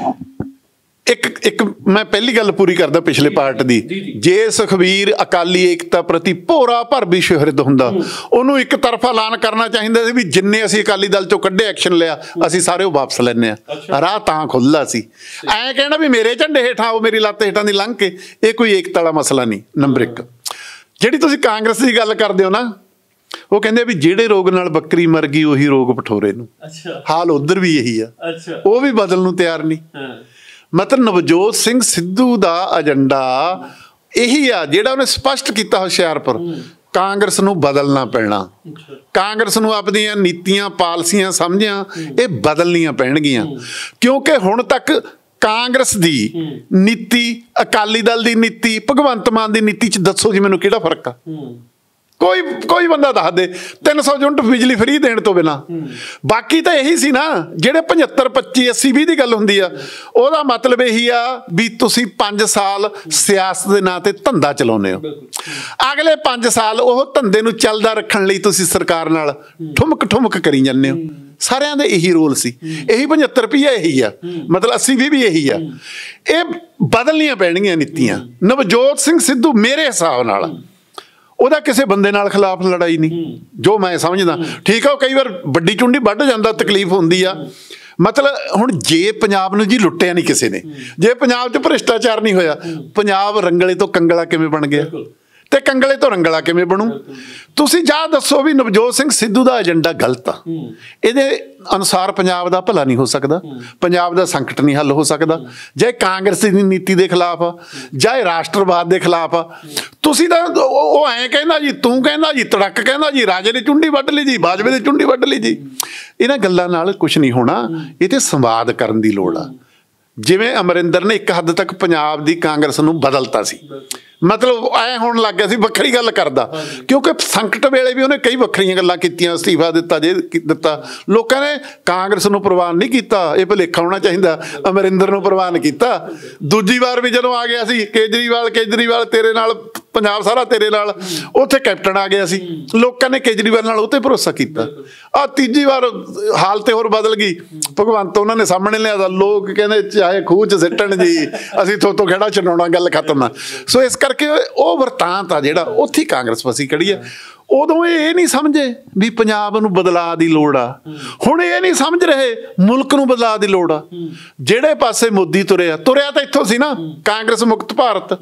ਇੱਕ ਮੈਂ ਪਹਿਲੀ ਗੱਲ ਪੂਰੀ ਕਰਦਾ ਪਿਛਲੇ ਪਾਰਟ ਦੀ। ਜੇ ਸੁਖਬੀਰ ਅਕਾਲੀ ਏਕਤਾ ਪ੍ਰਤੀ ਭੋਰਾ ਭਰ ਵੀ ਸ਼ੁਹਰਤ ਹੁੰਦਾ, ਉਹਨੂੰ ਇੱਕ ਤਰਫਾ ਐਲਾਨ ਕਰਨਾ ਚਾਹੀਦਾ ਸੀ ਵੀ ਜਿੰਨੇ ਅਸੀਂ ਅਕਾਲੀ ਦਲ ਚੋਂ ਕੱਢੇ ਐਕਸ਼ਨ ਲਿਆ, ਅਸੀਂ ਸਾਰੇ ਉਹ ਵਾਪਸ ਲੈਂਦੇ ਆ। ਰਾਹ ਤਾਂ ਖੁੱਲ੍ਹਦਾ ਸੀ। ਐਂ ਕਹਿਣਾ ਵੀ ਮੇਰੇ ਝੰਡੇ ਹੇਠਾਂ ਉਹ ਮੇਰੀ ਲੱਤ ਹੇਠਾਂ ਦੀ ਲੰਘ ਕੇ, ਇਹ ਕੋਈ ਏਕਤਾ ਵਾਲਾ ਮਸਲਾ ਨਹੀਂ। ਨੰਬਰ 1, ਜਿਹੜੀ ਤੁਸੀਂ ਕਾਂਗਰਸ ਦੀ ਗੱਲ ਕਰਦੇ ਹੋ ਨਾ, ਉਹ ਕਹਿੰਦੇ ਵੀ ਜਿਹੜੇ ਰੋਗ ਨਾਲ ਬੱਕਰੀ ਮਰ ਗਈ ਉਹੀ ਰੋਗ ਪਠੋਰੇ ਨੂੰ। ਹਾਲ ਉਧਰ ਵੀ ਇਹੀ ਆ, ਉਹ ਵੀ ਬਦਲ ਨੂੰ ਤਿਆਰ ਨਹੀਂ। ਮਤਲਬ ਨਵਜੋਤ ਸਿੰਘ ਸਿੱਧੂ ਦਾ ਏਜੰਡਾ ਇਹੀ ਆ ਜਿਹੜਾ ਉਹਨੇ ਸਪਸ਼ਟ ਕੀਤਾ ਹੁਸ਼ਿਆਰਪੁਰ, ਕਾਂਗਰਸ ਨੂੰ ਬਦਲਣਾ ਪੈਣਾ। ਕਾਂਗਰਸ ਨੂੰ ਆਪਣੀਆਂ ਨੀਤੀਆਂ ਪਾਲਸੀਆਂ ਸਮਝਿਆ ਇਹ ਬਦਲਣੀਆਂ ਪੈਣਗੀਆਂ, ਕਿਉਂਕਿ ਹੁਣ ਤੱਕ ਕਾਂਗਰਸ ਦੀ ਨੀਤੀ, ਅਕਾਲੀ ਦਲ ਦੀ ਨੀਤੀ, ਭਗਵੰਤ ਮਾਨ ਦੀ ਨੀਤੀ 'ਚ ਦੱਸੋ ਜੀ ਮੈਨੂੰ ਕਿਹੜਾ ਫਰਕ ਆ? ਕੋਈ ਬੰਦਾ ਦੱਸ ਦੇ 300 ਯੂਨਿਟ ਬਿਜਲੀ ਫ੍ਰੀ ਦੇਣ ਤੋਂ ਬਿਨਾਂ। ਬਾਕੀ ਤਾਂ ਇਹੀ ਸੀ ਨਾ, ਜਿਹੜੇ 75 25 80 20 ਦੀ ਗੱਲ ਹੁੰਦੀ ਆ, ਉਹਦਾ ਮਤਲਬ ਇਹੀ ਆ ਵੀ ਤੁਸੀਂ 5 ਸਾਲ ਸਿਆਸਤ ਦੇ ਨਾਂ ਤੇ ਧੰਦਾ ਚਲਾਉਂਦੇ ਹੋ, ਅਗਲੇ 5 ਸਾਲ ਉਹ ਧੰਦੇ ਨੂੰ ਚੱਲਦਾ ਰੱਖਣ ਲਈ ਤੁਸੀਂ ਸਰਕਾਰ ਨਾਲ ਠੁਮਕ ਕਰੀ ਜਾਂਦੇ ਹੋ। ਸਾਰਿਆਂ ਦੇ ਇਹੀ ਰੋਲ ਸੀ, ਇਹੀ 75 ਰੁਪਈਆ ਇਹੀ ਆ, ਮਤਲਬ 80 20 ਵੀ ਇਹੀ ਆ। ਇਹ ਬਦਲਣੀਆਂ ਪੈਣਗੀਆਂ ਨੀਤੀਆਂ। ਨਵਜੋਤ ਸਿੰਘ ਸਿੱਧੂ ਮੇਰੇ ਹਿਸਾਬ ਨਾਲ ਉਹਦਾ ਕਿਸੇ ਬੰਦੇ ਨਾਲ ਖਿਲਾਫ ਲੜਾਈ ਨਹੀਂ, ਜੋ ਮੈਂ ਸਮਝਦਾ। ਠੀਕ ਆ, ਉਹ ਕਈ ਵਾਰ ਵੱਡੀ ਚੁੰਡੀ ਵੱਢ ਜਾਂਦਾ, ਤਕਲੀਫ ਹੁੰਦੀ ਆ। ਮਤਲਬ ਹੁਣ ਜੇ ਪੰਜਾਬ ਨੂੰ ਜੀ ਲੁੱਟਿਆ ਨਹੀਂ ਕਿਸੇ ਨੇ, ਜੇ ਪੰਜਾਬ 'ਚ ਭ੍ਰਿਸ਼ਟਾਚਾਰ ਨਹੀਂ ਹੋਇਆ, ਪੰਜਾਬ ਰੰਗਲੇ ਤੋਂ ਕੰਗਲਾ ਕਿਵੇਂ ਬਣ ਗਿਆ ਤੇ ਕੰਗਲੇ ਤੋਂ ਰੰਗਲਾ ਕਿਵੇਂ ਬਣੂ? ਤੁਸੀਂ ਜਾ ਦੱਸੋ ਵੀ ਨਵਜੋਤ ਸਿੰਘ ਸਿੱਧੂ ਦਾ ਏਜੰਡਾ ਗਲਤ ਆ, ਇਹਦੇ ਅਨੁਸਾਰ ਪੰਜਾਬ ਦਾ ਭਲਾ ਨਹੀਂ ਹੋ ਸਕਦਾ, ਪੰਜਾਬ ਦਾ ਸੰਕਟ ਨਹੀਂ ਹੱਲ ਹੋ ਸਕਦਾ। ਜੇ ਕਾਂਗਰਸ ਦੀ ਨੀਤੀ ਦੇ ਖਿਲਾਫ ਆ, ਜਾਂ ਇਹ ਰਾਸ਼ਟਰਵਾਦ ਦੇ ਖਿਲਾਫ ਆ, ਤੁਸੀਂ ਤਾਂ ਉਹ ਐਂ ਕਹਿੰਦਾ ਜੀ, ਤੂੰ ਕਹਿੰਦਾ ਜੀ, ਤੜਕ ਕਹਿੰਦਾ ਜੀ, ਰਾਜੇ ਨੇ ਚੁੰਡੀ ਵੱਢ ਲਈ ਜੀ, ਬਾਜਵੇ ਦੀ ਚੁੰਡੀ ਵੱਢ ਲਈ ਜੀ। ਇਹਨਾਂ ਗੱਲਾਂ ਨਾਲ ਕੁਝ ਨਹੀਂ ਹੋਣਾ, ਇਹ ਤੇ ਸੰਵਾਦ ਕਰਨ ਦੀ ਲੋੜ ਆ। ਜਿਵੇਂ ਅਮਰਿੰਦਰ ਨੇ ਇੱਕ ਹੱਦ ਤੱਕ ਪੰਜਾਬ ਦੀ ਕਾਂਗਰਸ ਨੂੰ ਬਦਲਤਾ ਸੀ, ਮਤਲਬ ਐ ਹੋਣ ਲੱਗ ਗਿਆ ਸੀ ਵੱਖਰੀ ਗੱਲ ਕਰਦਾ, ਕਿਉਂਕਿ ਸੰਕਟ ਵੇਲੇ ਵੀ ਉਹਨੇ ਕਈ ਵੱਖਰੀਆਂ ਗੱਲਾਂ ਕੀਤੀਆਂ, ਅਸਤੀਫਾ ਦਿੱਤਾ, ਜੇ ਦਿੱਤਾ। ਲੋਕਾਂ ਨੇ ਕਾਂਗਰਸ ਨੂੰ ਪ੍ਰਵਾਨ ਨਹੀਂ ਕੀਤਾ, ਇਹ ਭੁਲੇਖਾ ਹੋਣਾ ਚਾਹੀਦਾ, ਅਮਰਿੰਦਰ ਨੂੰ ਪ੍ਰਵਾਨ ਕੀਤਾ। ਦੂਜੀ ਵਾਰ ਵੀ ਜਦੋਂ ਆ ਗਿਆ ਸੀ ਕੇਜਰੀਵਾਲ ਤੇਰੇ ਨਾਲ, ਪੰਜਾਬ ਸਾਰਾ ਤੇਰੇ ਨਾਲ, ਉੱਥੇ ਕੈਪਟਨ ਆ ਗਿਆ ਸੀ, ਲੋਕਾਂ ਨੇ ਕੇਜਰੀਵਾਲ ਨਾਲ ਉਹ ਤੇ ਭਰੋਸਾ ਕੀਤਾ। ਆ ਤੀਜੀ ਵਾਰ ਹਾਲਤ ਹੋਰ ਬਦਲ ਗਈ, ਭਗਵੰਤ ਉਹਨਾਂ ਨੇ ਸਾਹਮਣੇ ਲਿਆਦਾ, ਲੋਕ ਕਹਿੰਦੇ ਚਾਹੇ ਖੂਹ 'ਚ ਸਿੱਟਣ ਜੀ, ਅਸੀਂ ਥੋਤੋਂ ਖੇੜਾ ਛਡਾਉਣਾ, ਗੱਲ ਖਤਮ ਆ। ਸੋ ਇਸ ਕਰਕੇ ਉਹ ਵਰਤਾਂਤ ਆ ਜਿਹੜਾ, ਉੱਥੇ ਕਾਂਗਰਸ ਫਸੀ ਖੜੀ ਆ। ਉਦੋਂ ਇਹ ਨਹੀਂ ਸਮਝੇ ਵੀ ਪੰਜਾਬ ਨੂੰ ਬਦਲਾਅ ਦੀ ਲੋੜ ਆ, ਹੁਣ ਇਹ ਨਹੀਂ ਸਮਝ ਰਹੇ ਮੁਲਕ ਨੂੰ ਬਦਲਾਅ ਦੀ ਲੋੜ ਆ। ਜਿਹੜੇ ਪਾਸੇ ਮੋਦੀ ਤੁਰਿਆ ਤਾਂ ਇੱਥੋਂ ਸੀ ਨਾ, ਕਾਂਗਰਸ ਮੁਕਤ ਭਾਰਤ,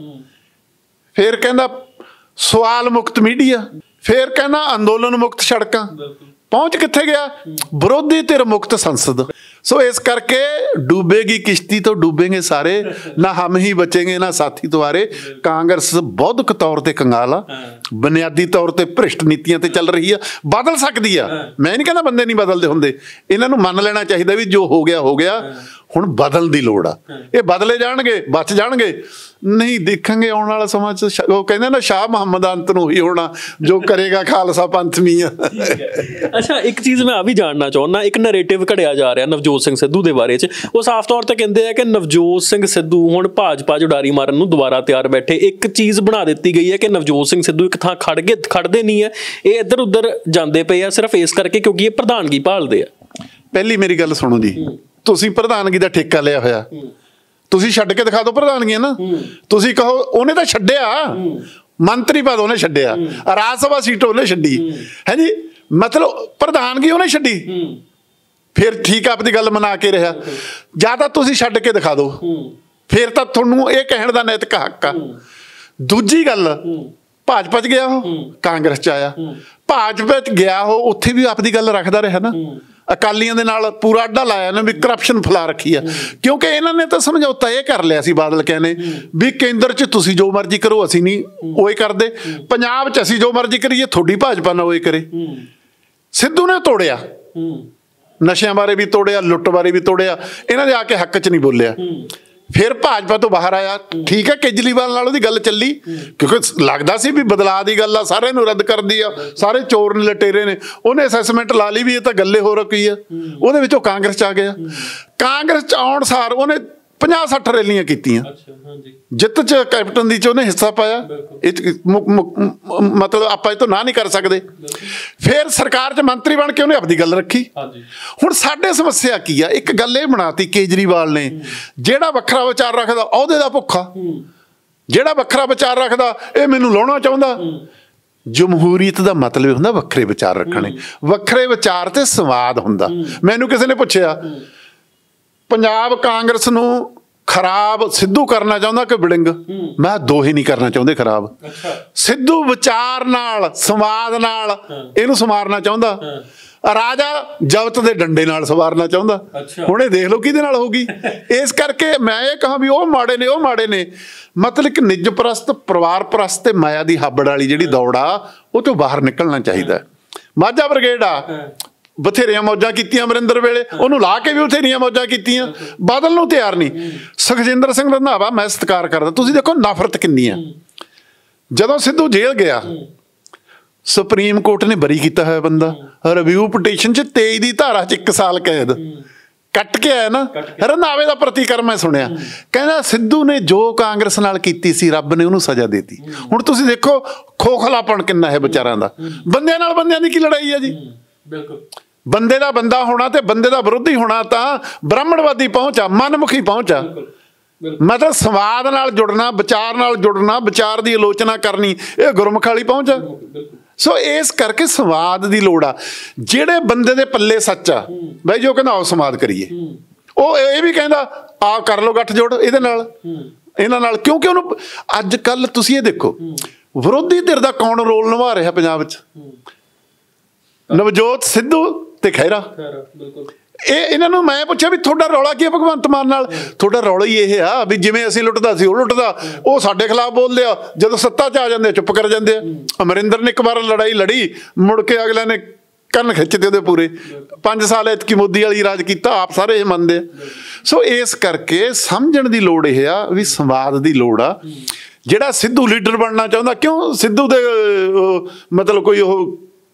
ਫਿਰ ਕਹਿੰਦਾ ਸਵਾਲ ਮੁਕਤ ਮੀਡੀਆ, ਫਿਰ ਕਹਿੰਦਾ ਅੰਦੋਲਨ ਮੁਕਤ ਸੜਕਾਂ, ਪਹੁੰਚ ਕਿੱਥੇ ਗਿਆ? ਵਿਰੋਧੀ ਧਿਰ ਮੁਕਤ ਸੰਸਦ। ਸੋ ਇਸ ਕਰਕੇ ਡੂਬੇਗੀ ਕਿਸ਼ਤੀ ਤੋਂ ਡੂਬेंगे ਸਾਰੇ, ਨਾ ਹਮ ਹੀ ਬਚेंगे ਨਾ ਸਾਥੀ ਤੁਹਾਰੇ। ਕਾਂਗਰਸ ਬੌਧਿਕ ਤੌਰ ਤੇ ਕੰਗਾਲ ਆ, ਬੁਨਿਆਦੀ ਤੌਰ ਤੇ ਭ੍ਰਿਸ਼ਟ ਨੀਤੀਆਂ ਤੇ ਚੱਲ ਰਹੀ ਆ। ਬਦਲ ਸਕਦੀ ਆ, ਮੈਂ ਨਹੀਂ ਕਹਿੰਦਾ ਬੰਦੇ ਨਹੀਂ ਬਦਲਦੇ ਹੁੰਦੇ, ਇਹਨਾਂ ਨੂੰ ਮੰਨ ਲੈਣਾ ਚਾਹੀਦਾ ਵੀ ਜੋ ਹੋ ਗਿਆ, ਹੁਣ ਬਦਲਣ ਦੀ ਲੋੜ ਆ। ਇਹ ਬਦਲੇ ਜਾਣਗੇ, ਬਚ ਜਾਣਗੇ, ਨਹੀਂ ਦੇਖਾਂਗੇ ਆਉਣ ਵਾਲਾ ਸਮਾਂ 'ਚ। ਉਹ ਕਹਿੰਦੇ ਨਾ, ਸ਼ਾਹ ਮੁਹੰਮਦ ਅੰਤ ਨੂੰ ਹੀ ਹੋਣਾ ਜੋ ਕਰੇਗਾ ਖਾਲਸਾ ਪੰਥ ਮੀਆਂ। ਅੱਛਾ, ਇੱਕ ਚੀਜ਼ ਮੈਂ ਆ ਵੀ ਜਾਣਨਾ ਚਾਹੁੰਦਾ, ਇੱਕ ਨੈਰੇਟਿਵ ਘੜਿਆ ਜਾ ਰਿਹਾ ਨਵਜੋਤ ਸਿੰਘ ਸਿੱਧੂ ਦੇ ਬਾਰੇ 'ਚ। ਉਹ ਸਾਫ਼ ਤੌਰ ਤੇ ਕਹਿੰਦੇ ਆ ਕਿ ਨਵਜੋਤ ਸਿੰਘ ਸਿੱਧੂ ਹੁਣ ਭਾਜਪਾ 'ਚ ਉਡਾਰੀ ਮਾਰਨ ਨੂੰ ਦੁਬਾਰਾ ਤਿਆਰ ਬੈਠੇ। ਇੱਕ ਚੀਜ਼ ਬਣਾ ਦਿੱਤੀ ਗਈ ਹੈ ਕਿ ਨਵਜੋਤ ਸਿੰਘ ਸਿੱਧੂ ਇੱਕ ਥਾਂ ਖੜਦੇ ਨਹੀਂ ਹੈ, ਇਹ ਇੱਧਰ ਉੱਧਰ ਜਾਂਦੇ ਪਏ ਆ, ਸਿਰਫ ਇਸ ਕਰਕੇ ਕਿਉਂਕਿ ਇਹ ਪ੍ਰਧਾਨਗੀ ਭਾਲਦੇ ਆ। ਪਹਿਲੀ ਮੇਰੀ ਗੱਲ ਸੁਣੋ ਜੀ, ਤੁਸੀਂ ਪ੍ਰਧਾਨਗੀ ਦਾ ਠੇਕਾ ਲਿਆ ਹੋਇਆ, ਤੁਸੀਂ ਛੱਡ ਕੇ ਦਿਖਾ ਦਿਓ ਪ੍ਰਧਾਨਗੀ ਨਾ। ਤੁਸੀਂ ਕਹੋ ਉਹਨੇ ਤਾਂ ਛੱਡਿਆ, ਮੰਤਰੀ ਪਦ ਉਹਨੇ ਛੱਡਿਆ, ਰਾਜ ਸਭਾ ਸੀਟ ਉਹਨੇ ਛੱਡੀ ਹੈ ਜੀ, ਮਤਲਬ ਪ੍ਰਧਾਨਗੀ ਉਹਨੇ ਛੱਡੀ, ਫਿਰ ਠੀਕ ਆ, ਆਪਣੀ ਗੱਲ ਮਨਾ ਕੇ ਰਿਹਾ। ਜਾਂ ਤਾਂ ਤੁਸੀਂ ਛੱਡ ਕੇ ਦਿਖਾ ਦਿਓ, ਫਿਰ ਤਾਂ ਤੁਹਾਨੂੰ ਇਹ ਕਹਿਣ ਦਾ ਨੈਤਿਕ ਹੱਕ ਆ। ਦੂਜੀ ਗੱਲ, ਭਾਜਪਾ 'ਚ ਗਿਆ ਉਹ, ਕਾਂਗਰਸ 'ਚ ਆਇਆ, ਭਾਜਪਾ 'ਚ ਗਿਆ ਉਹ, ਉੱਥੇ ਵੀ ਆਪਣੀ ਗੱਲ ਰੱਖਦਾ ਰਿਹਾ ਨਾ। ਅਕਾਲੀਆਂ ਦੇ ਨਾਲ ਪੂਰਾ ਅੱਡਾ ਲਾਇਆ ਨਾ ਵੀ ਕਰਪਸ਼ਨ ਫੈਲਾ ਰੱਖੀ ਆ, ਕਿਉਂਕਿ ਇਹਨਾਂ ਨੇ ਤਾਂ ਸਮਝੌਤਾ ਇਹ ਕਰ ਲਿਆ ਸੀ ਬਾਦਲ ਕਹਿੰਦੇ ਵੀ ਕੇਂਦਰ 'ਚ ਤੁਸੀਂ ਜੋ ਮਰਜ਼ੀ ਕਰੋ, ਅਸੀਂ ਨਹੀਂ ਉਹ ਕਰਦੇ, ਪੰਜਾਬ 'ਚ ਅਸੀਂ ਜੋ ਮਰਜ਼ੀ ਕਰੀਏ, ਤੁਹਾਡੀ ਭਾਜਪਾ ਨਾ ਉਹ ਕਰੇ। ਸਿੱਧੂ ਨੇ ਤੋੜਿਆ, ਨਸ਼ਿਆਂ ਬਾਰੇ ਵੀ ਤੋੜਿਆ, ਲੁੱਟ ਬਾਰੇ ਵੀ ਤੋੜਿਆ, ਇਹਨਾਂ ਦੇ ਆ ਕੇ ਹੱਕ 'ਚ ਨਹੀਂ ਬੋਲਿਆ। ਫਿਰ ਭਾਜਪਾ ਤੋਂ ਬਾਹਰ ਆਇਆ, ਠੀਕ ਹੈ, ਕੇਜਰੀਵਾਲ ਨਾਲ ਉਹਦੀ ਗੱਲ ਚੱਲੀ, ਕਿਉਂਕਿ ਲੱਗਦਾ ਸੀ ਵੀ ਬਦਲਾਅ ਦੀ ਗੱਲ ਆ, ਸਾਰਿਆਂ ਨੂੰ ਰੱਦ ਕਰਦੀ ਆ, ਸਾਰੇ ਚੋਰ ਨੇ ਲਟੇਰੇ ਨੇ। ਉਹਨੇ ਅਸੈਸਮੈਂਟ ਲਾ ਲਈ ਵੀ ਇਹ ਤਾਂ ਗੱਲੇ ਹੋ ਰੱਖੀ ਆ, ਉਹਦੇ ਵਿੱਚੋਂ ਕਾਂਗਰਸ 'ਚ ਆ ਗਿਆ। ਕਾਂਗਰਸ 'ਚ ਆਉਣ ਸਾਰ ਉਹਨੇ 50-60 ਰੈਲੀਆਂ ਕੀਤੀਆਂ, ਜਿੱਤ 'ਚ ਕੈਪਟਨ ਦੀ 'ਚ ਉਹਨੇ ਹਿੱਸਾ ਪਾਇਆ। ਮਤਲਬ ਆਪਾਂ ਇਹ ਤੋਂ ਨਾ ਨਹੀਂ ਕਰ ਸਕਦੇ। ਫਿਰ ਸਰਕਾਰ 'ਚ ਮੰਤਰੀ ਬਣ ਕੇ ਉਹਨੇ ਆਪਣੀ ਗੱਲ ਰੱਖੀ। ਹੁਣ ਸਾਡੇ ਸਮੱਸਿਆ ਕੀ ਆ? ਇੱਕ ਗੱਲ ਇਹ ਬਣਾਤੀ ਕੇਜਰੀਵਾਲ ਨੇ, ਜਿਹੜਾ ਵੱਖਰਾ ਵਿਚਾਰ ਰੱਖਦਾ ਉਹਦੇ ਦਾ ਭੁੱਖਾ, ਜਿਹੜਾ ਵੱਖਰਾ ਵਿਚਾਰ ਰੱਖਦਾ ਇਹ ਮੈਨੂੰ ਲਾਉਣਾ ਚਾਹੁੰਦਾ। ਜਮਹੂਰੀਅਤ ਦਾ ਮਤਲਬ ਹੁੰਦਾ ਵੱਖਰੇ ਵਿਚਾਰ ਰੱਖਣੇ, ਵੱਖਰੇ ਵਿਚਾਰ ਤੇ ਸੰਵਾਦ ਹੁੰਦਾ। ਮੈਨੂੰ ਕਿਸੇ ਨੇ ਪੁੱਛਿਆ ਪੰਜਾਬ ਕਾਂਗਰਸ ਨੂੰ ਖਰਾਬ ਸਿੱਧੂ ਕਰਨਾ ਚਾਹੁੰਦਾ ਕਿ ਵੜਿੰਗ? ਮੈਂ ਦੋਹੇ ਨਹੀਂ ਕਰਨਾ ਚਾਹੁੰਦੇ ਖਰਾਬ। ਸਿੱਧੂ ਵਿਚਾਰ ਨਾਲ, ਸੰਵਾਦ ਨਾਲ ਇਹਨੂੰ ਸੰਵਾਰਨਾ ਚਾਹੁੰਦਾ, ਰਾਜਾ ਜ਼ਬਤ ਦੇ ਡੰਡੇ ਨਾਲ ਸੰਵਾਰਨਾ ਚਾਹੁੰਦਾ। ਹੁਣ ਇਹ ਦੇਖ ਲਓ ਕਿਹਦੇ ਨਾਲ ਹੋਊਗੀ। ਇਸ ਕਰਕੇ ਮੈਂ ਇਹ ਕਹਾਂ ਵੀ ਉਹ ਮਾੜੇ ਨੇ, ਉਹ ਮਾੜੇ ਨੇ, ਮਤਲਬ ਇੱਕ ਨਿੱਜ ਪ੍ਰਸਤ, ਪਰਿਵਾਰ ਪ੍ਰਸਤ ਤੇ ਮਾਇਆ ਦੀ ਹਾਬੜ ਵਾਲੀ ਜਿਹੜੀ ਦੌੜ ਆ, ਉਹ ਤੋਂ ਬਾਹਰ ਨਿਕਲਣਾ ਚਾਹੀਦਾ। ਮਾਝਾ ਬ੍ਰਿਗੇਡ ਆ, ਬਥੇਰੀਆਂ ਮੌਜਾਂ ਕੀਤੀਆਂ ਅਮਰਿੰਦਰ ਵੇਲੇ, ਉਹਨੂੰ ਲਾ ਕੇ ਵੀ ਬਥੇਰੀਆਂ ਮੌਜਾਂ ਕੀਤੀਆਂ, ਬਾਦਲ ਨੂੰ ਤਿਆਰ ਨਹੀਂ। ਸੁਖਜਿੰਦਰ ਸਿੰਘ ਰੰਧਾਵਾ ਮੈਂ ਸਤਿਕਾਰ ਕਰਦਾ, ਤੁਸੀਂ ਦੇਖੋ ਨਫ਼ਰਤ ਕਿੰਨੀ ਆ। ਜਦੋਂ ਸਿੱਧੂ ਜੇਲ੍ਹ ਗਿਆ, ਸੁਪਰੀਮ ਕੋਰਟ ਨੇ ਬਰੀ ਕੀਤਾ ਹੋਇਆ ਬੰਦਾ, ਰਿਵਿਊ ਪਟੀਸ਼ਨ 'ਚ 23 ਦੀ ਧਾਰਾ 'ਚ 1 ਸਾਲ ਕੈਦ ਕੱਟ ਕੇ ਆਇਆ ਨਾ। ਰੰਧਾਵੇ ਦਾ ਪ੍ਰਤੀਕਰਮ ਮੈਂ ਸੁਣਿਆ, ਕਹਿੰਦਾ ਸਿੱਧੂ ਨੇ ਜੋ ਕਾਂਗਰਸ ਨਾਲ ਕੀਤੀ ਸੀ ਰੱਬ ਨੇ ਉਹਨੂੰ ਸਜ਼ਾ ਦੇਤੀ। ਹੁਣ ਤੁਸੀਂ ਦੇਖੋ ਖੋਖਲਾਪਣ ਕਿੰਨਾ ਹੈ ਵਿਚਾਰਾਂ ਦਾ। ਬੰਦਿਆਂ ਨਾਲ ਬੰਦਿਆਂ ਦੀ ਕੀ ਲੜਾਈ ਹੈ ਜੀ? ਬਿਲਕੁਲ, ਬੰਦੇ ਦਾ ਬੰਦਾ ਹੋਣਾ ਤੇ ਬੰਦੇ ਦਾ ਵਿਰੋਧੀ ਹੋਣਾ ਤਾਂ ਬ੍ਰਾਹਮਣਵਾਦੀ ਪਹੁੰਚ ਆ, ਮਨਮੁਖੀ ਪਹੁੰਚ ਆ। ਮਤਲਬ ਸਵਾਦ ਨਾਲ ਜੁੜਨਾ, ਵਿਚਾਰ ਨਾਲ ਜੁੜਨਾ, ਵਿਚਾਰ ਦੀ ਆਲੋਚਨਾ ਕਰਨੀ, ਇਹ ਗੁਰਮੁਖ ਵਾਲੀ ਪਹੁੰਚ ਆ। ਸੋ ਇਸ ਕਰਕੇ ਸੰਵਾਦ ਦੀ ਲੋੜ ਆ। ਜਿਹੜੇ ਬੰਦੇ ਦੇ ਪੱਲੇ ਸੱਚ ਆ ਬਈ, ਜੋ ਕਹਿੰਦਾ ਆਓ ਸੰਵਾਦ ਕਰੀਏ, ਉਹ ਇਹ ਵੀ ਕਹਿੰਦਾ ਆ ਕਰ ਲਓ ਗੱਠਜੋੜ ਇਹਦੇ ਨਾਲ, ਇਹਨਾਂ ਨਾਲ। ਕਿਉਂਕਿ ਉਹਨੂੰ ਅੱਜ ਕੱਲ ਤੁਸੀਂ ਇਹ ਦੇਖੋ, ਵਿਰੋਧੀ ਧਿਰ ਦਾ ਕੌਣ ਰੋਲ ਨਿਭਾ ਰਿਹਾ ਪੰਜਾਬ 'ਚ? ਨਵਜੋਤ ਸਿੱਧੂ ਤੇ ਖਹਿਰਾ। ਇਹਨਾਂ ਨੂੰ ਮੈਂ ਪੁੱਛਿਆ ਵੀ ਤੁਹਾਡਾ ਰੌਲਾ ਕੀ ਹੈ ਭਗਵੰਤ ਮਾਨ ਨਾਲ? ਤੁਹਾਡਾ ਰੌਲਾ ਹੀ ਇਹ ਆ ਵੀ ਜਿਵੇਂ ਅਸੀਂ ਲੁੱਟਦਾ ਸੀ ਉਹ ਲੁੱਟਦਾ, ਉਹ ਸਾਡੇ ਖਿਲਾਫ ਬੋਲਦੇ ਆ, ਜਦੋਂ ਸੱਤਾ 'ਚ ਆ ਜਾਂਦੇ ਚੁੱਪ ਕਰ ਜਾਂਦੇ ਆ। ਅਮਰਿੰਦਰ ਨੇ ਇੱਕ ਵਾਰ ਲੜਾਈ ਲੜੀ, ਮੁੜ ਕੇ ਅਗਲੇ ਨੇ ਕੰਨ ਖਿੱਚਦੇ ਉਹਦੇ ਪੂਰੇ। 5 ਸਾਲ ਐਤਕੀ ਮੋਦੀ ਵਾਲੀ ਰਾਜ ਕੀਤਾ, ਆਪ ਸਾਰੇ ਇਹ ਮੰਨਦੇ ਆ। ਸੋ ਇਸ ਕਰਕੇ ਸਮਝਣ ਦੀ ਲੋੜ ਇਹ ਆ ਵੀ ਸੰਵਾਦ ਦੀ ਲੋੜ ਆ। ਜਿਹੜਾ ਸਿੱਧੂ ਲੀਡਰ ਬਣਨਾ ਚਾਹੁੰਦਾ, ਕਿਉਂ ਸਿੱਧੂ ਦੇ ਮਤਲਬ ਕੋਈ ਉਹ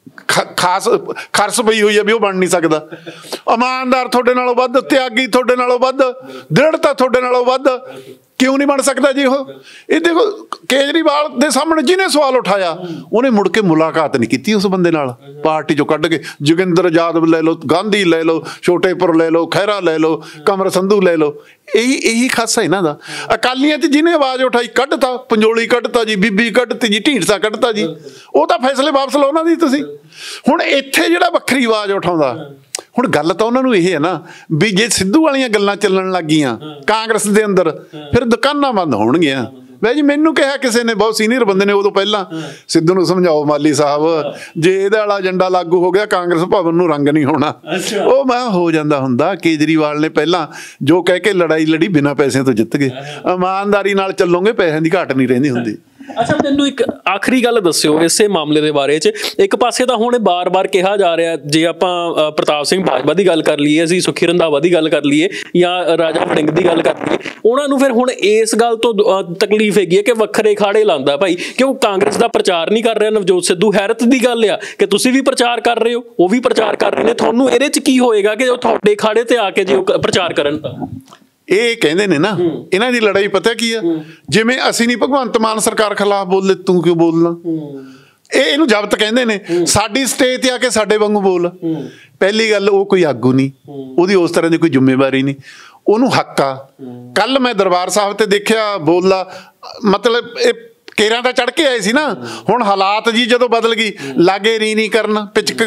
ਖਾਸ ਖਰਸ ਪਈ ਹੋਈ ਹੈ ਵੀ ਉਹ ਬਣ ਨਹੀਂ ਸਕਦਾ। ਇਮਾਨਦਾਰ ਤੁਹਾਡੇ ਨਾਲੋਂ ਵੱਧ, ਤਿਆਗੀ ਤੁਹਾਡੇ ਨਾਲੋਂ ਵੱਧ, ਦ੍ਰਿੜਤਾ ਤੁਹਾਡੇ ਨਾਲੋਂ ਵੱਧ ਕਿਉਂ ਨਹੀਂ ਬਣ ਸਕਦਾ ਜੀ ਉਹ? ਇਹ ਦੇਖੋ ਕੇਜਰੀਵਾਲ ਦੇ ਸਾਹਮਣੇ ਜਿਹਨੇ ਸਵਾਲ ਉਠਾਇਆ ਉਹਨੇ ਮੁੜ ਕੇ ਮੁਲਾਕਾਤ ਨਹੀਂ ਕੀਤੀ ਉਸ ਬੰਦੇ ਨਾਲ, ਪਾਰਟੀ ਚੋਂ ਕੱਢ ਕੇ। ਜੋਗਿੰਦਰ ਯਾਦਵ ਲੈ ਲਓ, ਗਾਂਧੀ ਲੈ ਲਓ, ਛੋਟੇਪੁਰ ਲੈ ਲਓ, ਖਹਿਰਾ ਲੈ ਲਓ, ਕਮਰ ਸੰਧੂ ਲੈ ਲਓ। ਇਹੀ ਖਾਸਾ ਇਹਨਾਂ ਦਾ। ਅਕਾਲੀਆਂ 'ਚ ਜਿਹਨੇ ਆਵਾਜ਼ ਉਠਾਈ ਕੱਢਤਾ, ਪੰਜੋਲੀ ਕੱਢਤਾ ਜੀ, ਬੀਬੀ ਕੱਢਤੀ ਜੀ, ਢੀਂਡਸਾ ਕੱਢਤਾ ਜੀ। ਉਹ ਤਾਂ ਫੈਸਲੇ ਵਾਪਸ ਲਓ ਉਹਨਾਂ ਦੀ ਤੁਸੀਂ। ਹੁਣ ਇੱਥੇ ਜਿਹੜਾ ਵੱਖਰੀ ਆਵਾਜ਼ ਉਠਾਉਂਦਾ, ਹੁਣ ਗੱਲ ਤਾਂ ਉਹਨਾਂ ਨੂੰ ਇਹ ਹੈ ਨਾ ਵੀ ਜੇ ਸਿੱਧੂ ਵਾਲੀਆਂ ਗੱਲਾਂ ਚੱਲਣ ਲੱਗ ਗਈਆਂ ਕਾਂਗਰਸ ਦੇ ਅੰਦਰ, ਫਿਰ ਦੁਕਾਨਾਂ ਬੰਦ ਹੋਣਗੀਆਂ। ਵੈ ਜੀ ਮੈਨੂੰ ਕਿਹਾ ਕਿਸੇ ਨੇ, ਬਹੁਤ ਸੀਨੀਅਰ ਬੰਦੇ ਨੇ, ਉਦੋਂ ਪਹਿਲਾਂ ਸਿੱਧੂ ਨੂੰ ਸਮਝਾਓ ਮਾਲੀ ਸਾਹਿਬ, ਜੇ ਇਹਦਾ ਵਾਲਾ ਏਜੰਡਾ ਲਾਗੂ ਹੋ ਗਿਆ ਕਾਂਗਰਸ ਭਵਨ ਨੂੰ ਰੰਗ ਨਹੀਂ ਹੋਣਾ। ਉਹ ਮੈਂ ਹੋ ਜਾਂਦਾ ਹੁੰਦਾ। ਕੇਜਰੀਵਾਲ ਨੇ ਪਹਿਲਾਂ ਜੋ ਕਹਿ ਕੇ ਲੜਾਈ ਲੜੀ, ਬਿਨਾਂ ਪੈਸਿਆਂ ਤੋਂ ਜਿੱਤ ਗਏ। ਇਮਾਨਦਾਰੀ ਨਾਲ ਚੱਲੋਗੇ, ਪੈਸਿਆਂ ਦੀ ਘਾਟ ਨਹੀਂ ਰਹਿੰਦੀ ਹੁੰਦੀ। ਅੱਛਾ, ਮੈਨੂੰ ਇੱਕ ਆਖਰੀ ਗੱਲ ਦੱਸਿਓ ਇਸੇ ਮਾਮਲੇ ਦੇ ਬਾਰੇ 'ਚ। ਇੱਕ ਪਾਸੇ ਤਾਂ ਹੁਣ ਬਾਰ-ਬਾਰ ਕਿਹਾ ਜਾ ਰਿਹਾ, ਜੇ ਆਪਾਂ ਪ੍ਰਤਾਪ ਸਿੰਘ ਬਾਜਵਾ ਦੀ ਗੱਲ ਕਰ ਲਈਏ, ਅਸੀਂ ਸੁਖੀ ਰੰਧਾਵਾ ਦੀ ਗੱਲ ਕਰ ਲਈਏ, ਜਾਂ ਰਾਜਾ ਵੜਿੰਗ ਦੀ ਗੱਲ ਕਰ ਲਈਏ, ਉਹਨਾਂ ਨੂੰ ਫਿਰ ਹੁਣ ਇਸ ਗੱਲ ਤੋਂ ਤਕਲੀਫ ਹੈਗੀ ਹੈ ਕਿ ਵੱਖਰੇ ਖਾੜੇ ਲਾਉਂਦਾ ਭਾਈ, ਕਿਉਂ ਕਾਂਗਰਸ ਦਾ ਪ੍ਰਚਾਰ ਨਹੀਂ ਕਰ ਰਿਹਾ ਨਵਜੋਤ ਸਿੱਧੂ। ਹੈਰਤ ਦੀ ਗੱਲ ਆ ਕਿ ਤੁਸੀਂ ਵੀ ਪ੍ਰਚਾਰ ਕਰ ਰਹੇ ਹੋ, ਉਹ ਵੀ ਪ੍ਰਚਾਰ ਕਰ ਰਹੇ ਨੇ, ਤੁਹਾਨੂੰ ਇਹਦੇ 'ਚ ਕੀ ਹੋਏਗਾ ਕਿ ਉਹ ਤੁਹਾਡੇ ਖਾੜੇ ਤੇ ਆ ਕੇ ਜੇ ਉਹ ਪ੍ਰਚਾਰ ਕਰਨ ਤਾਂ? ਇਹ ਕਹਿੰਦੇ ਨੇ ਨਾ, ਇਹਨਾਂ ਦੀ ਲੜਾਈ ਪਤਾ ਕੀ ਆ? ਜਿਵੇਂ ਅਸੀਂ ਨਹੀਂ ਭਗਵੰਤ ਮਾਨ ਸਰਕਾਰ ਖਿਲਾਫ ਬੋਲਦੇ, ਤੂੰ ਕਿਉਂ ਬੋਲਣਾ? ਇਹਨੂੰ ਜ਼ਬਤ ਕਹਿੰਦੇ ਨੇ। ਸਾਡੀ ਸਟੇਜ ਤੇ ਆ ਕੇ ਸਾਡੇ ਵਾਂਗੂ ਬੋਲ। ਪਹਿਲੀ ਗੱਲ, ਉਹ ਕੋਈ ਆਗੂ ਨਹੀਂ, ਉਹਦੀ ਉਸ ਤਰ੍ਹਾਂ ਦੀ ਕੋਈ ਜ਼ਿੰਮੇਵਾਰੀ ਨਹੀਂ, ਉਹਨੂੰ ਹੱਕ ਆ। ਕੱਲ ਮੈਂ ਦਰਬਾਰ ਸਾਹਿਬ ਤੇ ਦੇਖਿਆ ਬੋਲਦਾ, ਮਤਲਬ ਇਹ ਕੇਰਾਂ ਤਾਂ ਚੜ ਕੇ ਆਏ ਸੀ ਨਾ। ਹੁਣ ਹਾਲਾਤ ਜੀ ਜਦੋਂ ਬਦਲ ਗਈ, ਲਾਗੇ ਰੀ ਨਹੀਂ ਕਰਨ ਪਿਚਕ,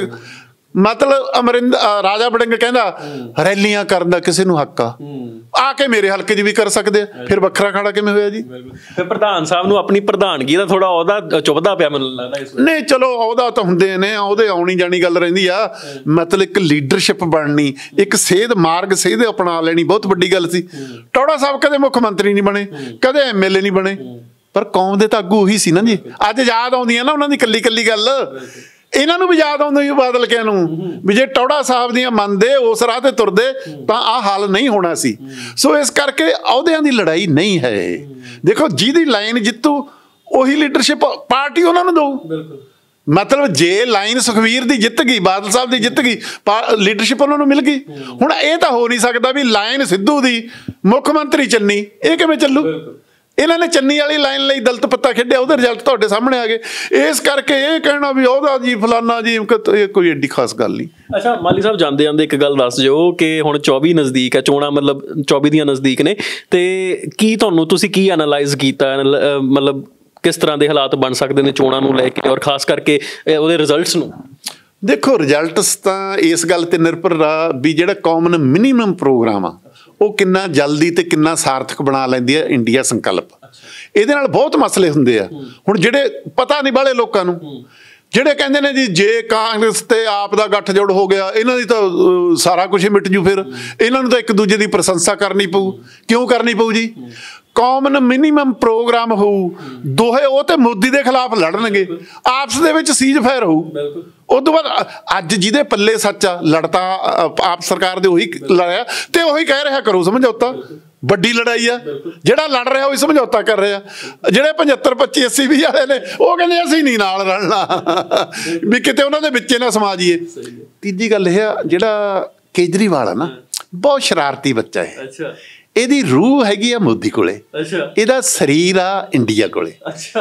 ਮਤਲਬ ਰਾਜਾ ਵੜਿੰਗ ਕਹਿੰਦਾ ਰੈਲੀਆਂ ਕਰਨ ਦਾ ਕਿਸੇ ਨੂੰ ਹੱਕ ਆ ਕੇ ਮੇਰੇ ਹਲਕੇ 'ਚ ਵੀ ਕਰ ਸਕਦੇ ਆ। ਫਿਰ ਵੱਖਰਾ ਖਾੜਾ ਕਿਵੇਂ ਹੋਇਆ ਜੀ? ਫਿਰ ਪ੍ਰਧਾਨ ਸਾਹਿਬ ਨੂੰ ਆਪਣੀ ਪ੍ਰਧਾਨਗੀ ਦਾ ਥੋੜਾ ਉਹਦਾ ਚੁੱਭਦਾ ਪਿਆ ਮੈਨੂੰ ਲੱਗਦਾ। ਨਹੀਂ ਚਲੋ ਉਹਦਾ ਤਾਂ ਹੁੰਦੇ ਨੇ, ਉਹਦੇ ਆਉਣੀ ਜਾਣੀ ਗੱਲ ਰਹਿੰਦੀ ਆ। ਮਤਲਬ ਇੱਕ ਲੀਡਰਸ਼ਿਪ ਬਣਨੀ, ਇੱਕ ਸੇਧ ਮਾਰਗ ਸੇਧ ਅਪਣਾ ਲੈਣੀ ਬਹੁਤ ਵੱਡੀ ਗੱਲ ਸੀ। ਟੌੜਾ ਸਾਹਿਬ ਕਦੇ ਮੁੱਖ ਮੰਤਰੀ ਨਹੀਂ ਬਣੇ, ਕਦੇ MLA ਨਹੀਂ ਬਣੇ, ਪਰ ਕੌਮ ਦੇ ਤਾਂ ਆਗੂ ਉਹੀ ਸੀ ਨਾ ਜੀ। ਅੱਜ ਯਾਦ ਆਉਂਦੀਆਂ ਨਾ ਉਹਨਾਂ ਦੀ ਕੱਲੀ ਕੱਲੀ ਗੱਲ। ਇਹਨਾਂ ਨੂੰ ਵੀ ਯਾਦ ਆਉਂਦੀ ਬਾਦਲ ਕਿਆਂ ਨੂੰ ਵੀ ਜੇ ਟੌੜਾ ਸਾਹਿਬ ਦੀਆਂ ਮੰਨਦੇ, ਉਸ ਰਾਹ ਤੇ ਤੁਰਦੇ ਤਾਂ ਆਹ ਹਾਲ ਨਹੀਂ ਹੋਣਾ ਸੀ। ਸੋ ਇਸ ਕਰਕੇ ਅਹੁਦਿਆਂ ਦੀ ਲੜਾਈ ਨਹੀਂ ਹੈ। ਦੇਖੋ ਜਿਹਦੀ ਲਾਈਨ ਜਿੱਤੂ ਉਹੀ ਲੀਡਰਸ਼ਿਪ ਪਾਰਟੀ ਉਹਨਾਂ ਨੂੰ ਦਊ। ਮਤਲਬ ਜੇ ਲਾਈਨ ਸੁਖਵੀਰ ਦੀ ਜਿੱਤ ਗਈ, ਬਾਦਲ ਸਾਹਿਬ ਦੀ ਜਿੱਤ ਗਈ, ਲੀਡਰਸ਼ਿਪ ਉਹਨਾਂ ਨੂੰ ਮਿਲ ਗਈ। ਹੁਣ ਇਹ ਤਾਂ ਹੋ ਨਹੀਂ ਸਕਦਾ ਵੀ ਲਾਈਨ ਸਿੱਧੂ ਦੀ ਮੁੱਖ ਮੰਤਰੀ ਚੰਨੀ, ਇਹ ਕਿਵੇਂ ਚੱਲੂ? ਇਹਨਾਂ ਨੇ ਚੰਨੀ ਵਾਲੀ ਲਾਈਨ ਲਈ ਦਲਤ ਪੱਤਾ ਖੇਡਿਆ, ਉਹਦੇ ਰਿਜ਼ਲਟ ਤੁਹਾਡੇ ਸਾਹਮਣੇ ਆ ਗਏ। ਇਸ ਕਰਕੇ ਇਹ ਕਹਿਣਾ ਵੀ ਉਹਦਾ ਜੀ ਫਲਾਨਾ ਜੀ, ਇਹ ਕੋਈ ਐਡੀ ਖਾਸ ਗੱਲ ਨਹੀਂ। ਅੱਛਾ ਮਾਲੀ ਸਾਹਿਬ, ਜਾਂਦੇ ਜਾਂਦੇ ਇੱਕ ਗੱਲ ਦੱਸ ਦਿਓ ਕਿ ਹੁਣ 24 ਨਜ਼ਦੀਕ ਹੈ, ਚੋਣਾਂ ਮਤਲਬ 24 ਦੀਆਂ ਨਜ਼ਦੀਕ ਨੇ, ਤੇ ਕੀ ਤੁਸੀਂ ਕੀ ਐਨਾਲਾਈਜ਼ ਕੀਤਾ, ਮਤਲਬ ਕਿਸ ਤਰ੍ਹਾਂ ਦੇ ਹਾਲਾਤ ਬਣ ਸਕਦੇ ਨੇ ਚੋਣਾਂ ਨੂੰ ਲੈ ਕੇ, ਔਰ ਖਾਸ ਕਰਕੇ ਉਹਦੇ ਰਿਜ਼ਲਟਸ ਨੂੰ? ਦੇਖੋ ਰਿਜ਼ਲਟਸ ਤਾਂ ਇਸ ਗੱਲ ਤੇ ਨਿਰਭਰ ਆ ਵੀ ਜਿਹੜਾ ਕਾਮਨ ਮਿਨੀਮਮ ਪ੍ਰੋਗਰਾਮ ਆ ਉਹ ਕਿੰਨਾ ਜਲਦੀ ਤੇ ਕਿੰਨਾ ਸਾਰਥਕ ਬਣਾ ਲੈਂਦੀ ਹੈ ਇੰਡੀਆ ਸੰਕਲਪ। ਇਹਦੇ ਨਾਲ ਬਹੁਤ ਮਸਲੇ ਹੁੰਦੇ ਆ। ਹੁਣ ਜਿਹੜੇ ਪਤਾ ਨਹੀਂ ਵਾਲੇ ਲੋਕਾਂ ਨੂੰ, ਜਿਹੜੇ ਕਹਿੰਦੇ ਨੇ ਜੀ ਜੇ ਕਾਂਗਰਸ ਤੇ ਆਪ ਦਾ ਗੱਠਜੋੜ ਹੋ ਗਿਆ, ਇਹਨਾਂ ਦੀ ਤਾਂ ਸਾਰਾ ਕੁਝ ਹੀ ਮਿਟ ਜੂ। ਫਿਰ ਇਹਨਾਂ ਨੂੰ ਤਾਂ ਇੱਕ ਦੂਜੇ ਦੀ ਪ੍ਰਸ਼ੰਸਾ ਕਰਨੀ ਪਊ। ਕਿਉਂ ਕਰਨੀ ਪਊ ਜੀ? ਕਾਮਨ ਮਿਨੀਮਮ ਪ੍ਰੋਗਰਾਮ ਹੋਊ, ਦੋਹੇ ਉਹ ਤੇ ਮੋਦੀ ਦੇ ਖਿਲਾਫ ਲੜਨਗੇ, ਆਪਸ ਦੇ ਵਿੱਚ ਸੀਜ਼ ਫਾਇਰ ਹੋਊ। ਉਸ ਤੋਂ ਬਾਅਦ ਅੱਜ ਜਿਹਦੇ ਪੱਲੇ ਸੱਚ ਆ, ਲੜਤਾ ਆਪ ਸਰਕਾਰ ਦੇ ਉਹੀ ਲੜਿਆ ਤੇ ਉਹੀ ਕਹਿ ਰਿਹਾ ਕਰੋ ਸਮਝੌਤਾ। ਵੱਡੀ ਲੜਾਈ ਆ, ਜਿਹੜਾ ਲੜ ਰਿਹਾ ਉਹੀ ਸਮਝੌਤਾ ਕਰ ਰਿਹਾ। ਜਿਹੜੇ 75 25 80 20 ਵਾਲੇ ਨੇ ਉਹ ਕਹਿੰਦੇ ਅਸੀਂ ਨਹੀਂ ਨਾਲ ਰਲਣਾ ਵੀ ਕਿਤੇ ਉਹਨਾਂ ਦੇ ਵਿੱਚੇ ਨਾ ਸਮਾ ਜਾਈਏ। ਤੀਜੀ ਗੱਲ ਇਹ ਆ, ਜਿਹੜਾ ਕੇਜਰੀਵਾਲ ਆ ਨਾ, ਬਹੁਤ ਸ਼ਰਾਰਤੀ ਬੱਚਾ ਹੈ। ਇਹਦੀ ਰੂਹ ਹੈਗੀ ਆ ਮੋਦੀ ਕੋਲੇ, ਇਹਦਾ ਸਰੀਰ ਆ ਇੰਡੀਆ ਕੋਲੇ।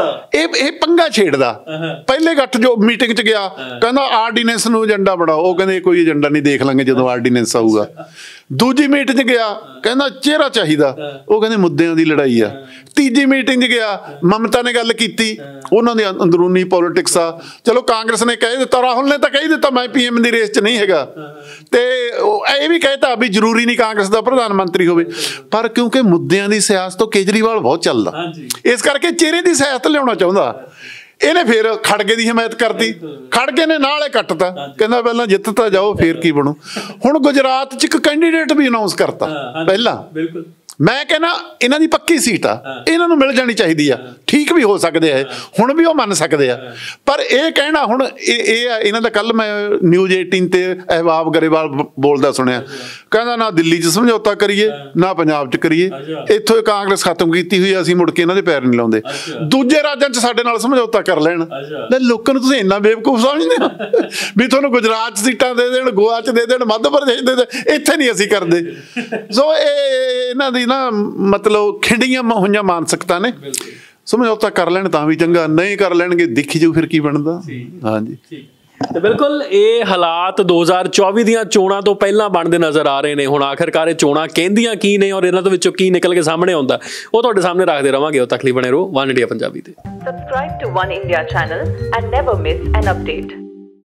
ਇਹ ਪੰਗਾ ਛੇੜਦਾ। ਪਹਿਲੇ ਗੱਠ ਜੋ ਮੀਟਿੰਗ ਚ ਗਿਆ ਕਹਿੰਦਾ ਆਰਡੀਨੈਂਸ ਨੂੰ ਏਜੰਡਾ ਬਣਾਓ, ਉਹ ਕਹਿੰਦੇ ਕੋਈ ਏਜੰਡਾ ਨਹੀਂ, ਦੇਖ ਲਾਂਗੇ ਜਦੋਂ ਆਰਡੀਨੈਂਸ ਆਊਗਾ। ਦੂਜੀ ਮੀਟਿੰਗ ਚ ਗਿਆ ਕਹਿੰਦਾ ਚਿਹਰਾ ਚਾਹੀਦਾ, ਉਹ ਕਹਿੰਦੇ ਮੁੱਦਿਆਂ ਦੀ ਲੜਾਈ ਆ। ਤੀਜੀ ਮੀਟਿੰਗ ਚ ਗਿਆ, ਮਮਤਾ ਨੇ ਗੱਲ ਕੀਤੀ, ਉਹਨਾਂ ਦੇ ਅੰਦਰੂਨੀ ਪੋਲਿਟਿਕਸ ਆ। ਚਲੋ ਕਾਂਗਰਸ ਨੇ ਕਹਿ ਦਿੱਤਾ, ਰਾਹੁਲ ਨੇ ਤਾਂ ਕਹਿ ਦਿੱਤਾ ਮੈਂ PM ਦੀ ਰੇਸ ਚ ਨਹੀਂ ਹੈਗਾ, ਤੇ ਇਹ ਵੀ ਕਹਿਤਾ ਵੀ ਜ਼ਰੂਰੀ ਨਹੀਂ ਕਾਂਗਰਸ ਦਾ ਪ੍ਰਧਾਨ ਮੰਤਰੀ ਹੋਵੇ। ਪਰ ਕਿਉਂਕਿ ਮੁੱਦਿਆਂ ਦੀ ਸਿਆਸਤ ਤੋਂ ਕੇਜਰੀਵਾਲ ਬਹੁਤ ਚੱਲਦਾ, ਇਸ ਕਰਕੇ ਚਿਹਰੇ ਦੀ ਸਿਆਸਤ ਲਿਆਉਣਾ ਚਾਹੁੰਦਾ। ਇਹਨੇ ਫਿਰ ਖੜਗੇ ਦੀ ਹਮਾਇਤ ਕਰਤੀ, ਖੜਗੇ ਨੇ ਨਾਲ ਹੀ ਕੱਟਤਾ, ਕਹਿੰਦਾ ਪਹਿਲਾਂ ਜਿੱਤ ਤਾਂ ਜਾਓ ਫੇਰ ਕੀ ਬਣੂ। ਹੁਣ ਗੁਜਰਾਤ 'ਚ ਇੱਕ ਕੈਂਡੀਡੇਟ ਵੀ ਅਨਾਉਂਸ ਕਰਤਾ ਪਹਿਲਾਂ। ਮੈਂ ਕਹਿੰਦਾ ਇਹਨਾਂ ਦੀ ਪੱਕੀ ਸੀਟ ਆ, ਇਹਨਾਂ ਨੂੰ ਮਿਲ ਜਾਣੀ ਚਾਹੀਦੀ ਆ। ਠੀਕ ਵੀ ਹੋ ਸਕਦੇ ਆ, ਹੁਣ ਵੀ ਉਹ ਮੰਨ ਸਕਦੇ ਆ, ਪਰ ਇਹ ਕਹਿਣਾ ਹੁਣ ਇਹ ਆ ਇਹਨਾਂ ਦਾ। ਕੱਲ ਮੈਂ ਨਿਊਜ਼ 18 ਤੇ ਅਹਿਬਾਬ ਗਰੇਵਾਲ ਬੋਲਦਾ ਸੁਣਿਆ, ਕਹਿੰਦਾ ਨਾ ਦਿੱਲੀ 'ਚ ਸਮਝੌਤਾ ਕਰੀਏ ਨਾ ਪੰਜਾਬ 'ਚ ਕਰੀਏ, ਇੱਥੋਂ ਕਾਂਗਰਸ ਖਤਮ ਕੀਤੀ ਹੋਈ, ਅਸੀਂ ਮੁੜ ਕੇ ਇਹਨਾਂ ਦੇ ਪੈਰ ਨਹੀਂ ਲਾਉਂਦੇ, ਦੂਜੇ ਰਾਜਾਂ 'ਚ ਸਾਡੇ ਨਾਲ ਸਮਝੌਤਾ ਕਰ ਲੈਣ। ਲੋਕਾਂ ਨੂੰ ਤੁਸੀਂ ਇੰਨਾ ਬੇਵਕੂਫ ਸਮਝਦੇ ਹੋ ਵੀ ਤੁਹਾਨੂੰ ਗੁਜਰਾਤ 'ਚ ਸੀਟਾਂ ਦੇ ਦੇਣ, ਗੋਆ 'ਚ ਦੇ ਦੇਣ, ਮੱਧ ਪ੍ਰਦੇਸ਼ ਦੇ ਦੇਣ, ਇੱਥੇ ਨਹੀਂ ਅਸੀਂ ਕਰਦੇ। ਸੋ ਇਹ ਇਹਨਾਂ ਦੀ ਨਾ ਮਤਲਬ ਖਿੰਡੀਆਂ ਹੋਈਆਂ ਮਾਨਸਿਕਤਾ ਨੇ। ਸਮਝੌਤਾ ਕਰ ਲੈਣ ਤਾਂ ਵੀ ਚੰਗਾ, ਨਹੀਂ ਕਰ ਲੈਣਗੇ ਦੇਖੀ ਜਾਊ ਫਿਰ ਕੀ ਬਣਦਾ। ਹਾਂਜੀ ਤੇ ਬਿਲਕੁਲ ਇਹ ਹਾਲਾਤ 2024 ਦੀਆਂ ਚੋਣਾਂ ਤੋਂ ਪਹਿਲਾਂ ਬਣਦੇ ਨਜ਼ਰ ਆ ਰਹੇ ਨੇ। ਹੁਣ ਆਖਿਰਕਾਰ ਇਹ ਚੋਣਾਂ ਕਹਿੰਦੀਆਂ ਕੀ ਨੇ ਔਰ ਇਹਨਾਂ ਦੇ ਵਿੱਚੋਂ ਕੀ ਨਿਕਲ ਕੇ ਸਾਹਮਣੇ ਆਉਂਦਾ, ਉਹ ਤੁਹਾਡੇ ਸਾਹਮਣੇ ਰੱਖਦੇ ਰਵਾਂਗੇ। ਉਹ ਤੱਕ ਲਈ ਬਣੇ ਰਹੋ ਵਨ ਇੰਡੀਆ ਪੰਜਾਬੀ ਤੇ। Subscribe to One India channel and never miss an update.